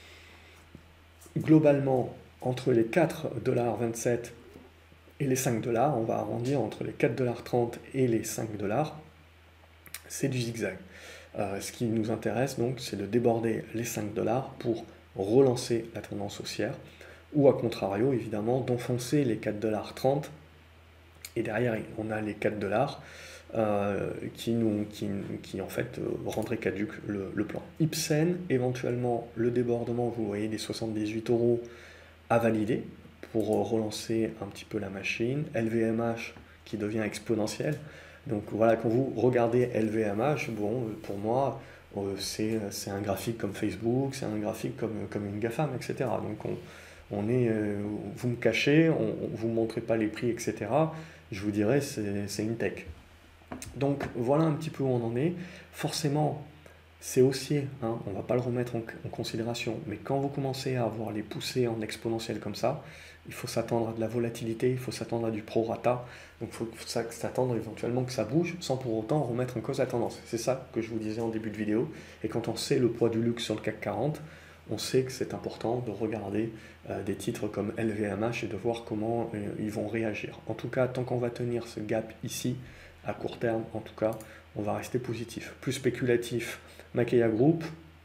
globalement, entre les quatre dollars vingt-sept et les cinq dollars, on va arrondir entre les quatre dollars trente et les cinq dollars. C'est du zigzag. Euh, ce qui nous intéresse donc, c'est de déborder les cinq dollars pour relancer la tendance haussière, ou à contrario, évidemment, d'enfoncer les quatre dollars trente, et derrière, on a les quatre dollars euh, qui, nous, qui, qui, en fait, euh, rendraient caduc le, le plan. Ipsen, éventuellement, le débordement, vous voyez, des soixante-dix-huit euros à valider pour relancer un petit peu la machine. L V M H qui devient exponentiel. Donc voilà, quand vous regardez L V M H, bon, pour moi, euh, c'est un graphique comme Facebook, c'est un graphique comme, comme une GAFAM, et cetera. Donc on, on est, euh, vous me cachez, on, on, vous ne montrez pas les prix, et cetera. Je vous dirais, c'est une tech. Donc voilà un petit peu où on en est. Forcément, c'est haussier, hein, on ne va pas le remettre en, en considération, mais quand vous commencez à avoir les poussées en exponentiel comme ça, il faut s'attendre à de la volatilité, il faut s'attendre à du prorata, donc il faut s'attendre éventuellement que ça bouge sans pour autant remettre en cause la tendance. C'est ça que je vous disais en début de vidéo, et quand on sait le poids du luxe sur le CAC quarante, on sait que c'est important de regarder euh, des titres comme L V M H et de voir comment euh, ils vont réagir. En tout cas, tant qu'on va tenir ce gap ici, à court terme en tout cas, on va rester positif. Plus spéculatif, Makeya Group,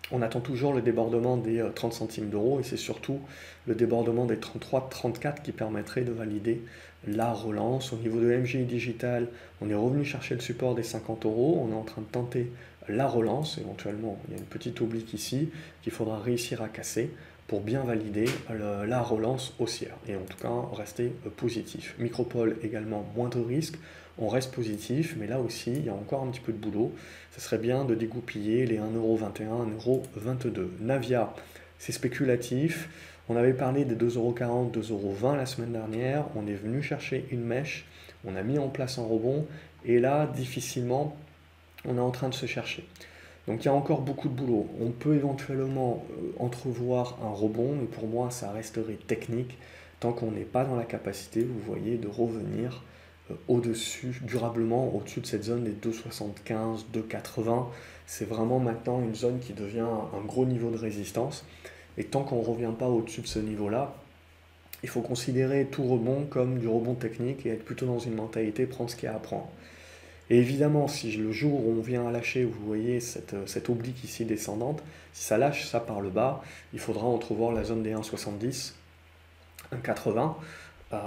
On attend toujours le débordement des euh, trente centimes d'euros et c'est surtout le débordement des trente-trois trente-quatre qui permettrait de valider la relance. Au niveau de M G I Digital, on est revenu chercher le support des cinquante euros. On est en train de tenter la relance. Éventuellement, il y a une petite oblique ici qu'il faudra réussir à casser pour bien valider le, la relance haussière. Et en tout cas, rester positif. Micropole également, moins de risques. On reste positif, mais là aussi, il y a encore un petit peu de boulot. Ce serait bien de dégoupiller les un euro vingt et un, un euro vingt-deux. Navia, c'est spéculatif. On avait parlé des deux euros quarante, deux euros vingt la semaine dernière. On est venu chercher une mèche. On a mis en place un rebond. Et là, difficilement, on est en train de se chercher. Donc il y a encore beaucoup de boulot. On peut éventuellement euh, entrevoir un rebond, mais pour moi, ça resterait technique tant qu'on n'est pas dans la capacité, vous voyez, de revenir euh, au-dessus, durablement au-dessus de cette zone des deux soixante-quinze, deux quatre-vingts. C'est vraiment maintenant une zone qui devient un gros niveau de résistance. Et tant qu'on ne revient pas au-dessus de ce niveau-là, il faut considérer tout rebond comme du rebond technique et être plutôt dans une mentalité prendre ce qu'il y a à prendre. Et évidemment, si le jour où on vient à lâcher, vous voyez cette, cette oblique ici descendante, si ça lâche ça par le bas, il faudra entrevoir la zone des un soixante-dix, un quatre-vingts, euh,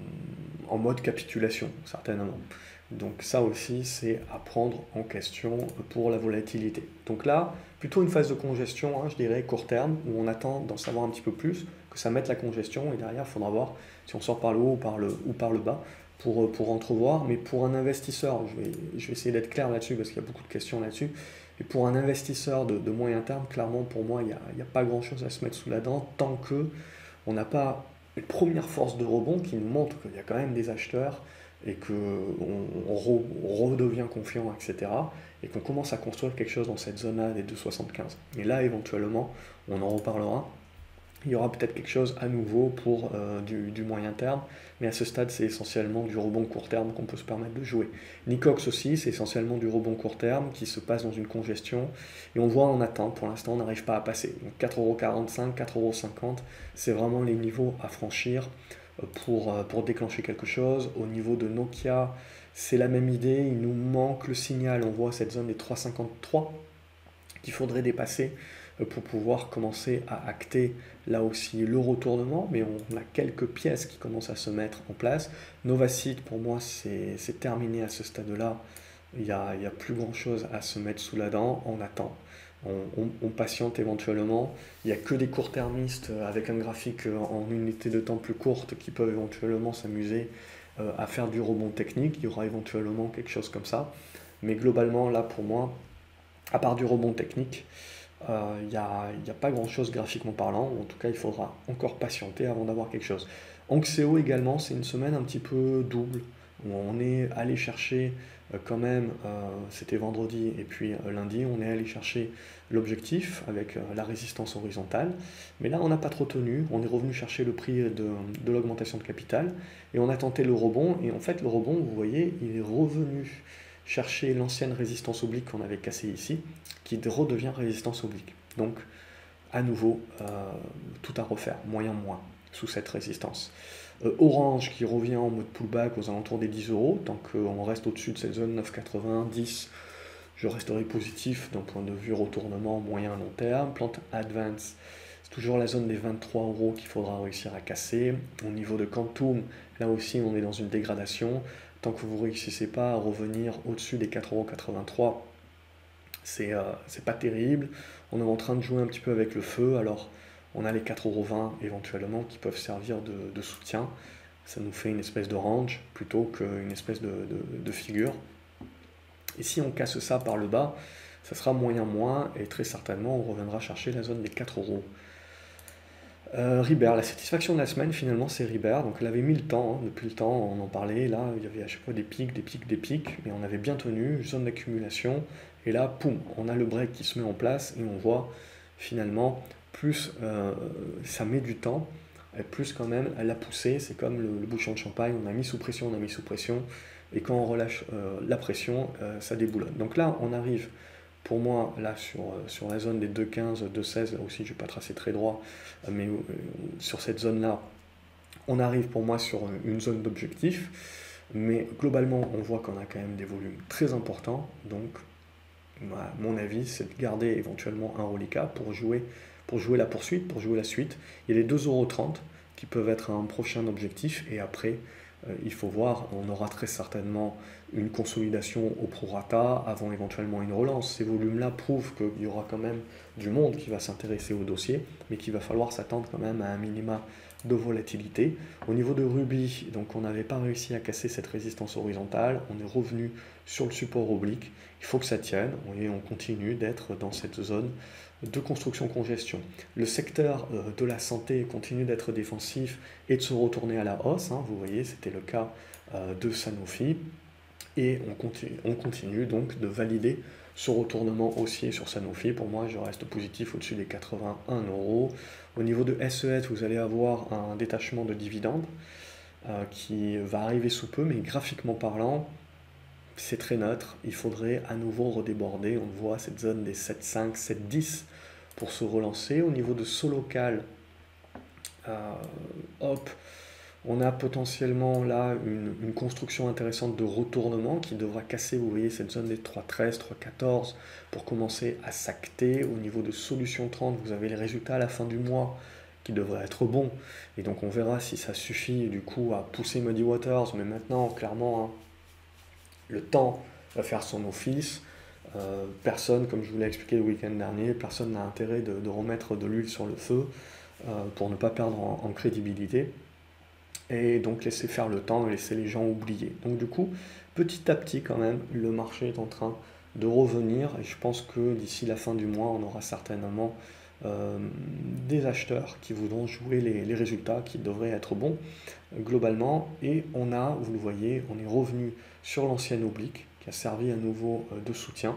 en mode capitulation, certainement. Donc ça aussi, c'est à prendre en question pour la volatilité. Donc là, plutôt une phase de congestion, hein, je dirais court terme, où on attend d'en savoir un petit peu plus, que ça mette la congestion, et derrière, il faudra voir si on sort par le haut ou par le, ou par le bas. Pour, pour entrevoir, mais pour un investisseur, je vais, je vais essayer d'être clair là-dessus parce qu'il y a beaucoup de questions là-dessus, et pour un investisseur de, de moyen terme, clairement pour moi, il n'y a, il y a pas grand-chose à se mettre sous la dent tant qu'on n'a pas une première force de rebond qui nous montre qu'il y a quand même des acheteurs et qu'on on re, on redevient confiant, et cetera. Et qu'on commence à construire quelque chose dans cette zone-là des deux soixante-quinze. Et là, éventuellement, on en reparlera. Il y aura peut-être quelque chose à nouveau pour euh, du, du moyen terme, mais à ce stade, c'est essentiellement du rebond court terme qu'on peut se permettre de jouer. Nicox aussi, c'est essentiellement du rebond court terme qui se passe dans une congestion, et on voit en attente, pour l'instant, on n'arrive pas à passer. Donc quatre euros quarante-cinq, quatre euros cinquante, c'est vraiment les niveaux à franchir pour, pour déclencher quelque chose. Au niveau de Nokia, c'est la même idée, il nous manque le signal, on voit cette zone des trois virgule cinquante-trois qu'il faudrait dépasser pour pouvoir commencer à acter là aussi le retournement, mais on a quelques pièces qui commencent à se mettre en place. Novacite, pour moi, c'est terminé à ce stade-là. Il n'y a, a, plus grand-chose à se mettre sous la dent. On attend, on, on, on patiente éventuellement. Il n'y a que des court-termistes avec un graphique en unité de temps plus courte qui peuvent éventuellement s'amuser à faire du rebond technique. Il y aura éventuellement quelque chose comme ça. Mais globalement, là, pour moi, à part du rebond technique, il euh, n'y a, a pas grand chose graphiquement parlant. En tout cas, il faudra encore patienter avant d'avoir quelque chose. Anxéo également, c'est une semaine un petit peu double, où on est allé chercher euh, quand même, euh, c'était vendredi et puis euh, lundi, on est allé chercher l'objectif avec euh, la résistance horizontale. Mais là, on n'a pas trop tenu. On est revenu chercher le prix de, de l'augmentation de capital et on a tenté le rebond. Et en fait, le rebond, vous voyez, il est revenu chercher l'ancienne résistance oblique qu'on avait cassée ici, qui redevient résistance oblique. Donc, à nouveau, euh, tout à refaire, moyen moins, sous cette résistance. Euh, Orange qui revient en mode pullback aux alentours des dix euros, tant qu'on reste au-dessus de cette zone neuf quatre-vingts, dix, je resterai positif d'un point de vue retournement moyen à long terme. Plante Advance, c'est toujours la zone des vingt-trois euros qu'il faudra réussir à casser. Au niveau de Quantum, là aussi on est dans une dégradation. Tant que vous ne réussissez pas à revenir au-dessus des quatre euros quatre-vingt-trois, c'est euh, c'est pas terrible. On est en train de jouer un petit peu avec le feu, alors on a les quatre euros vingt éventuellement qui peuvent servir de, de soutien. Ça nous fait une espèce de range plutôt qu'une espèce de, de, de figure. Et si on casse ça par le bas, ça sera moyen moins et très certainement on reviendra chercher la zone des quatre euros. Euh, Ribert, la satisfaction de la semaine finalement c'est Ribert, donc elle avait mis le temps, hein, depuis le temps on en parlait, là il y avait à chaque fois des pics, des pics, des pics, mais on avait bien tenu, zone d'accumulation, et là poum, on a le break qui se met en place et on voit finalement plus euh, ça met du temps, et plus quand même la poussée, c'est comme le, le bouchon de champagne, on a mis sous pression, on a mis sous pression, et quand on relâche euh, la pression, euh, ça déboulonne. Donc là on arrive pour moi, là, sur, sur la zone des deux quinze, deux seize, là aussi, je ne vais pas tracer très droit, mais euh, sur cette zone-là, on arrive pour moi sur une zone d'objectif. Mais globalement, on voit qu'on a quand même des volumes très importants. Donc, à mon avis, c'est de garder éventuellement un reliquat pour jouer, pour jouer la poursuite, pour jouer la suite. Il y a les deux euros trente qui peuvent être un prochain objectif, et après, euh, il faut voir, on aura très certainement une consolidation au prorata avant éventuellement une relance. Ces volumes-là prouvent qu'il y aura quand même du monde qui va s'intéresser au dossier, mais qu'il va falloir s'attendre quand même à un minima de volatilité. Au niveau de Ruby, donc on n'avait pas réussi à casser cette résistance horizontale, on est revenu sur le support oblique, il faut que ça tienne, et on continue d'être dans cette zone de construction-congestion. Le secteur euh, de la santé continue d'être défensif et de se retourner à la hausse, hein. Vous voyez, c'était le cas euh, de Sanofi, et on continue, on continue donc de valider ce retournement haussier sur Sanofi. Pour moi, je reste positif au-dessus des quatre-vingt-un euros. Au niveau de S E S, vous allez avoir un détachement de dividendes euh, qui va arriver sous peu, mais graphiquement parlant, c'est très neutre. Il faudrait à nouveau redéborder. On voit cette zone des sept virgule cinq, sept virgule dix pour se relancer. Au niveau de Solocal, euh, hop, on a potentiellement là une, une construction intéressante de retournement qui devra casser, vous voyez, cette zone des trois virgule treize, trois virgule quatorze pour commencer à s'acter. Au niveau de Solution trente, vous avez les résultats à la fin du mois qui devraient être bons. Et donc on verra si ça suffit du coup à pousser Muddy Waters. Mais maintenant, clairement, hein, le temps va faire son office. Euh, personne, comme je vous l'ai expliqué le week-end dernier, personne n'a intérêt de, de remettre de l'huile sur le feu euh, pour ne pas perdre en, en crédibilité. Et donc laisser faire le temps et laisser les gens oublier. Donc du coup, petit à petit quand même, le marché est en train de revenir, et je pense que d'ici la fin du mois, on aura certainement euh, des acheteurs qui voudront jouer les, les résultats qui devraient être bons euh, globalement. Et on a, vous le voyez, on est revenu sur l'ancienne oblique qui a servi à nouveau euh, de soutien,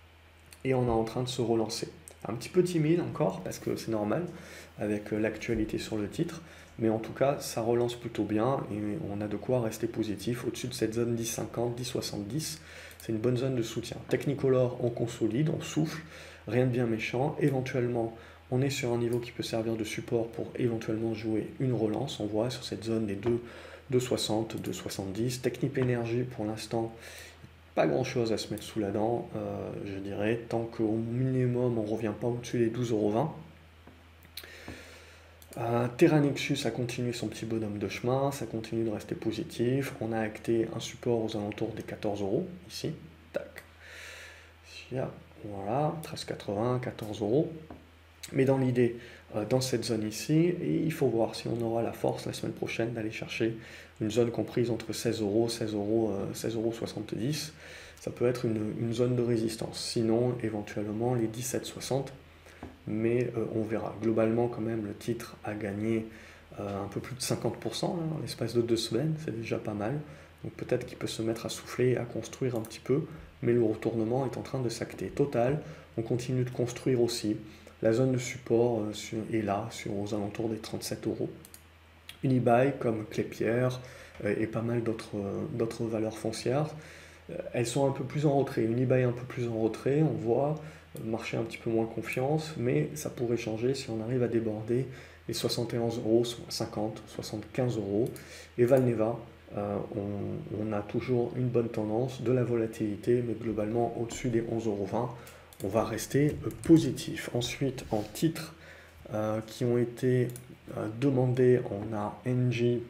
et on est en train de se relancer. Un petit peu timide encore, parce que c'est normal, avec euh, l'actualité sur le titre, mais en tout cas, ça relance plutôt bien, et on a de quoi rester positif au-dessus de cette zone dix cinquante, dix soixante-dix. C'est une bonne zone de soutien. Technicolor, on consolide, on souffle, rien de bien méchant. Éventuellement, on est sur un niveau qui peut servir de support pour éventuellement jouer une relance. On voit sur cette zone des deux, deux soixante, deux soixante-dix. Technip Énergie, pour l'instant, pas grand chose à se mettre sous la dent, euh, je dirais, tant qu'au minimum on ne revient pas au-dessus des douze euros vingt. Euh, Terra Nexus a continué son petit bonhomme de chemin, ça continue de rester positif. On a acté un support aux alentours des quatorze euros, ici, tac. Voilà, treize quatre-vingts, quatorze euros. Mais dans l'idée, euh, dans cette zone ici, et il faut voir si on aura la force la semaine prochaine d'aller chercher une zone comprise entre seize euros, seize euros, euh, seize euros soixante-dix. Ça peut être une, une zone de résistance. Sinon, éventuellement, les dix-sept soixante. Mais euh, on verra. Globalement, quand même, le titre a gagné euh, un peu plus de cinquante pour cent là, dans l'espace de deux semaines. C'est déjà pas mal. Donc peut-être qu'il peut se mettre à souffler et à construire un petit peu. Mais le retournement est en train de s'acter. Total, on continue de construire aussi. La zone de support euh, sur, est là, sur, aux alentours des trente-sept euros. Unibail, comme Clépierre euh, et pas mal d'autres euh, d'autres valeurs foncières, euh, elles sont un peu plus en retrait. Unibail un peu plus en retrait, on voit, euh, marché un petit peu moins confiance, mais ça pourrait changer si on arrive à déborder les soixante et onze euros, cinquante, soixante-quinze euros. Et Valneva, euh, on, on a toujours une bonne tendance, de la volatilité, mais globalement au-dessus des onze euros vingt. On va rester positif. Ensuite, en titres euh, qui ont été euh, demandés, on a Engie,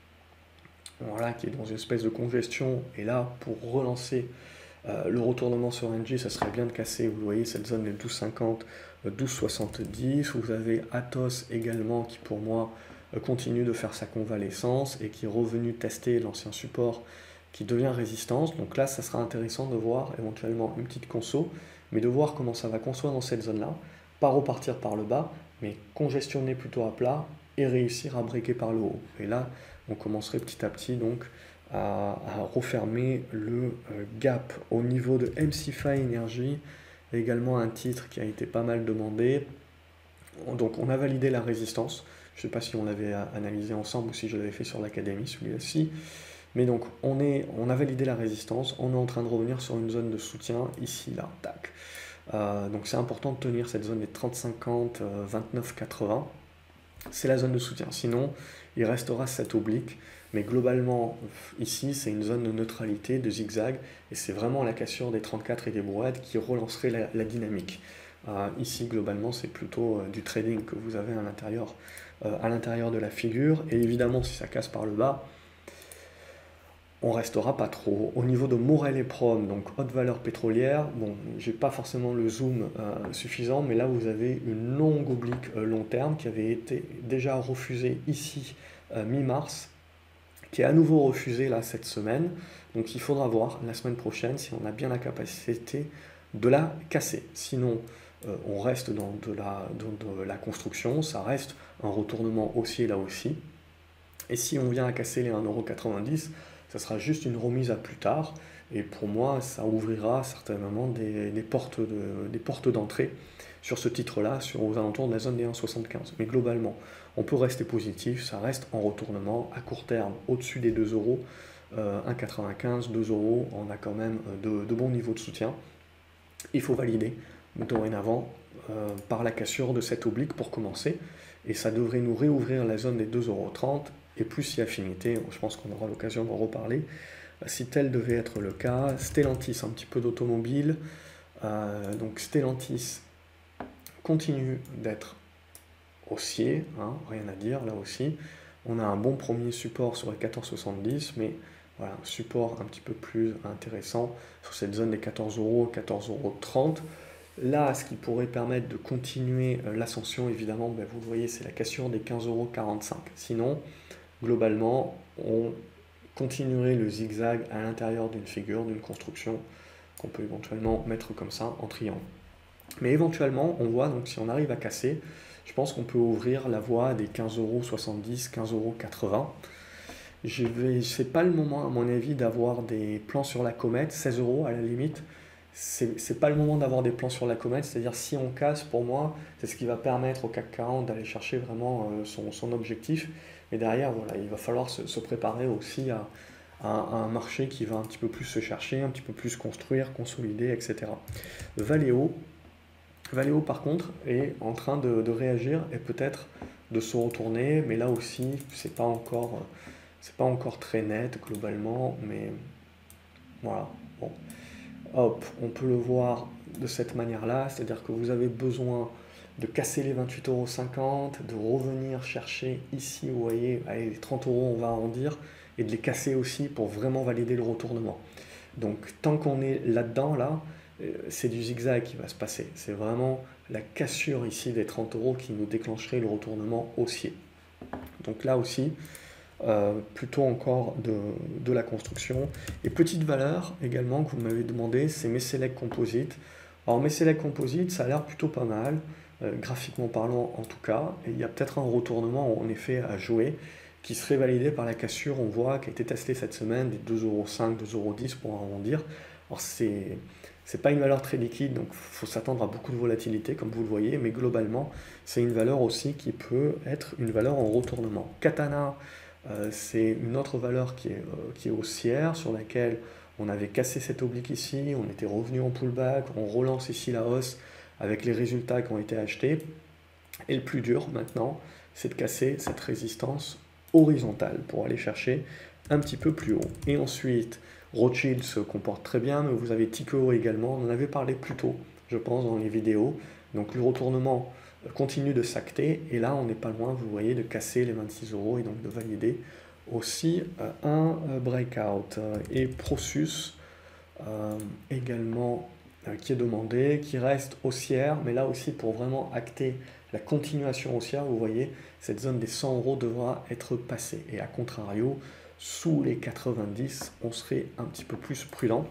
voilà, qui est dans une espèce de congestion. Et là, pour relancer euh, le retournement sur Engie, ça serait bien de casser, vous voyez, cette zone des douze cinquante, douze soixante-dix. Vous avez Atos également, qui pour moi euh, continue de faire sa convalescence et qui est revenu tester l'ancien support qui devient résistance. Donc là, ça sera intéressant de voir éventuellement une petite conso, mais de voir comment ça va construire dans cette zone-là, pas repartir par le bas, mais congestionner plutôt à plat et réussir à breaker par le haut. Et là, on commencerait petit à petit donc à, à refermer le euh, gap. Au niveau de M C F I Energy, également un titre qui a été pas mal demandé. Donc on a validé la résistance. Je ne sais pas si on l'avait analysé ensemble ou si je l'avais fait sur l'académie, celui-là-ci. Mais donc, on, est, on a validé la résistance, on est en train de revenir sur une zone de soutien, ici, là, tac. Euh, donc c'est important de tenir cette zone des trente cinquante, vingt-neuf quatre-vingts. C'est la zone de soutien, sinon il restera cette oblique. Mais globalement, ici, c'est une zone de neutralité, de zigzag, et c'est vraiment la cassure des trente-quatre et des brouettes qui relancerait la, la dynamique. Euh, ici, globalement, c'est plutôt euh, du trading que vous avez à l'intérieur euh, à l'intérieur de la figure, et évidemment, si ça casse par le bas, on restera pas trop. Au niveau de Morel et Prom, donc haute valeur pétrolière, bon, j'ai pas forcément le zoom euh, suffisant, mais là vous avez une longue oblique euh, long terme qui avait été déjà refusée ici euh, mi-mars, qui est à nouveau refusée là cette semaine. Donc il faudra voir la semaine prochaine si on a bien la capacité de la casser. Sinon, euh, on reste dans de, la, dans de la construction, ça reste un retournement haussier là aussi. Et si on vient à casser les un euro quatre-vingt-dix, ça sera juste une remise à plus tard. Et pour moi, ça ouvrira certainement des, des portes de, des portes d'entrée sur ce titre-là, sur aux alentours de la zone des un virgule soixante-quinze. Mais globalement, on peut rester positif, ça reste en retournement à court terme, au-dessus des deux euros, euh, un virgule quatre-vingt-quinze, deux euros, on a quand même de, de bons niveaux de soutien. Il faut valider dorénavant euh, par la cassure de cette oblique pour commencer, et ça devrait nous réouvrir la zone des deux euros trente. Et plus si affinité, je pense qu'on aura l'occasion d'en reparler. Si tel devait être le cas, Stellantis, un petit peu d'automobile. Euh, donc Stellantis continue d'être haussier, hein, rien à dire là aussi. On a un bon premier support sur les quatorze soixante-dix, mais voilà, un support un petit peu plus intéressant sur cette zone des quatorze euros, quatorze euros trente. Là, ce qui pourrait permettre de continuer l'ascension, évidemment, ben, vous le voyez, c'est la cassure des quinze euros quarante-cinq. Sinon, globalement, on continuerait le zigzag à l'intérieur d'une figure, d'une construction, qu'on peut éventuellement mettre comme ça en triangle. Mais éventuellement, on voit, donc si on arrive à casser, je pense qu'on peut ouvrir la voie des quinze euros soixante-dix, quinze euros quatre-vingts. Ce n'est pas le moment, à mon avis, d'avoir des plans sur la comète, seize euros à la limite. C'est pas le moment d'avoir des plans sur la comète, c'est-à-dire si on casse, pour moi, c'est ce qui va permettre au C A C quarante d'aller chercher vraiment euh, son, son objectif. Et derrière, voilà, il va falloir se, se préparer aussi à, à, à un marché qui va un petit peu plus se chercher, un petit peu plus construire, consolider, et cetera. Valeo, Valeo par contre, est en train de, de réagir et peut-être de se retourner, mais là aussi, c'est pas encore, c'est pas encore très net globalement, mais voilà, bon. Hop, on peut le voir de cette manière-là, c'est-à-dire que vous avez besoin de casser les vingt-huit euros cinquante, de revenir chercher ici, vous voyez, allez, les trente euros, on va arrondir, et de les casser aussi pour vraiment valider le retournement. Donc tant qu'on est là-dedans, là, c'est du zigzag qui va se passer. C'est vraiment la cassure ici des trente euros qui nous déclencherait le retournement haussier. Donc là aussi, Euh, plutôt encore de, de la construction. Et petite valeur également que vous m'avez demandé, c'est Messelec Composite. Alors Messelec Composite, ça a l'air plutôt pas mal, euh, graphiquement parlant en tout cas, et il y a peut-être un retournement en effet à jouer qui serait validé par la cassure, on voit, qui a été testée cette semaine, des deux euros cinq, deux euros dix pour arrondir. Alors c'est c'est pas une valeur très liquide, donc il faut s'attendre à beaucoup de volatilité, comme vous le voyez, mais globalement, c'est une valeur aussi qui peut être une valeur en retournement. Katana, Euh, c'est une autre valeur qui est, euh, qui est haussière, sur laquelle on avait cassé cette oblique ici, on était revenu en pullback, on relance ici la hausse avec les résultats qui ont été achetés. Et le plus dur maintenant, c'est de casser cette résistance horizontale pour aller chercher un petit peu plus haut. Et ensuite, Rothschild se comporte très bien, mais vous avez Tikehau également, on en avait parlé plus tôt, je pense, dans les vidéos. Donc le retournement continue de s'acter, et là on n'est pas loin, vous voyez, de casser les vingt-six euros et donc de valider aussi euh, un euh, breakout. Et Prosus euh, également euh, qui est demandé, qui reste haussière, mais là aussi pour vraiment acter la continuation haussière, vous voyez, cette zone des cent euros devra être passée, et à contrario, sous les quatre-vingt-dix, on serait un petit peu plus prudent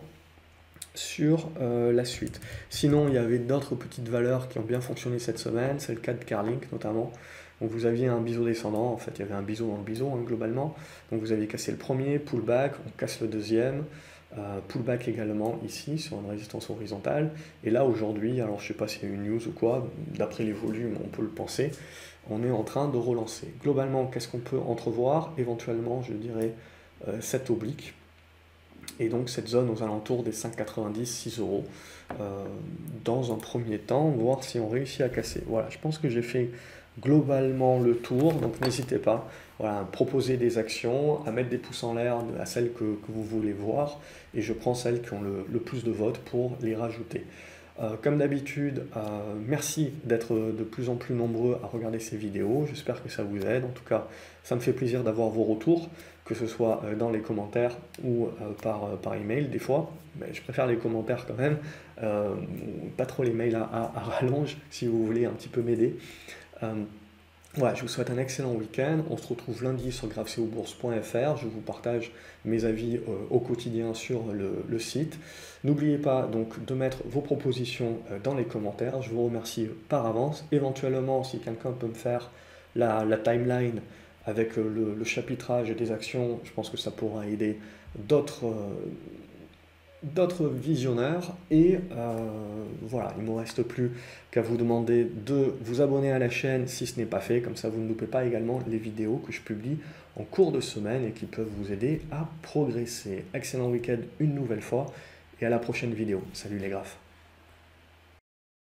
sur euh, la suite. Sinon, il y avait d'autres petites valeurs qui ont bien fonctionné cette semaine, c'est le cas de Carlink notamment. Donc vous aviez un biseau descendant, en fait il y avait un biseau dans le biseau hein, globalement. Donc vous aviez cassé le premier, pullback, on casse le deuxième, euh, pullback également ici sur une résistance horizontale. Et là aujourd'hui, alors je sais pas si c'est une news ou quoi, d'après les volumes on peut le penser, on est en train de relancer. Globalement, qu'est-ce qu'on peut entrevoir? Éventuellement, je dirais euh, cette oblique. Et donc cette zone aux alentours des cinq quatre-vingt-dix, six euros euh, dans un premier temps, voir si on réussit à casser. Voilà, je pense que j'ai fait globalement le tour, donc n'hésitez pas voilà, proposer des actions, à mettre des pouces en l'air à celles que, que vous voulez voir, et je prends celles qui ont le, le plus de votes pour les rajouter. Euh, comme d'habitude, euh, merci d'être de plus en plus nombreux à regarder ces vidéos, j'espère que ça vous aide. En tout cas, ça me fait plaisir d'avoir vos retours, que ce soit euh, dans les commentaires ou euh, par, euh, par email des fois, mais je préfère les commentaires quand même, euh, pas trop les mails à, à, à rallonge si vous voulez un petit peu m'aider. Euh, Voilà, je vous souhaite un excellent week-end. On se retrouve lundi sur graphceobourse point F R. Je vous partage mes avis euh, au quotidien sur le, le site. N'oubliez pas donc de mettre vos propositions euh, dans les commentaires. Je vous remercie par avance. Éventuellement, si quelqu'un peut me faire la, la timeline avec euh, le, le chapitrage des actions, je pense que ça pourra aider d'autres euh, d'autres visionneurs. Et euh, voilà, il ne me reste plus qu'à vous demander de vous abonner à la chaîne si ce n'est pas fait, comme ça vous ne loupez pas également les vidéos que je publie en cours de semaine et qui peuvent vous aider à progresser. Excellent week-end une nouvelle fois et à la prochaine vidéo. Salut les graphes.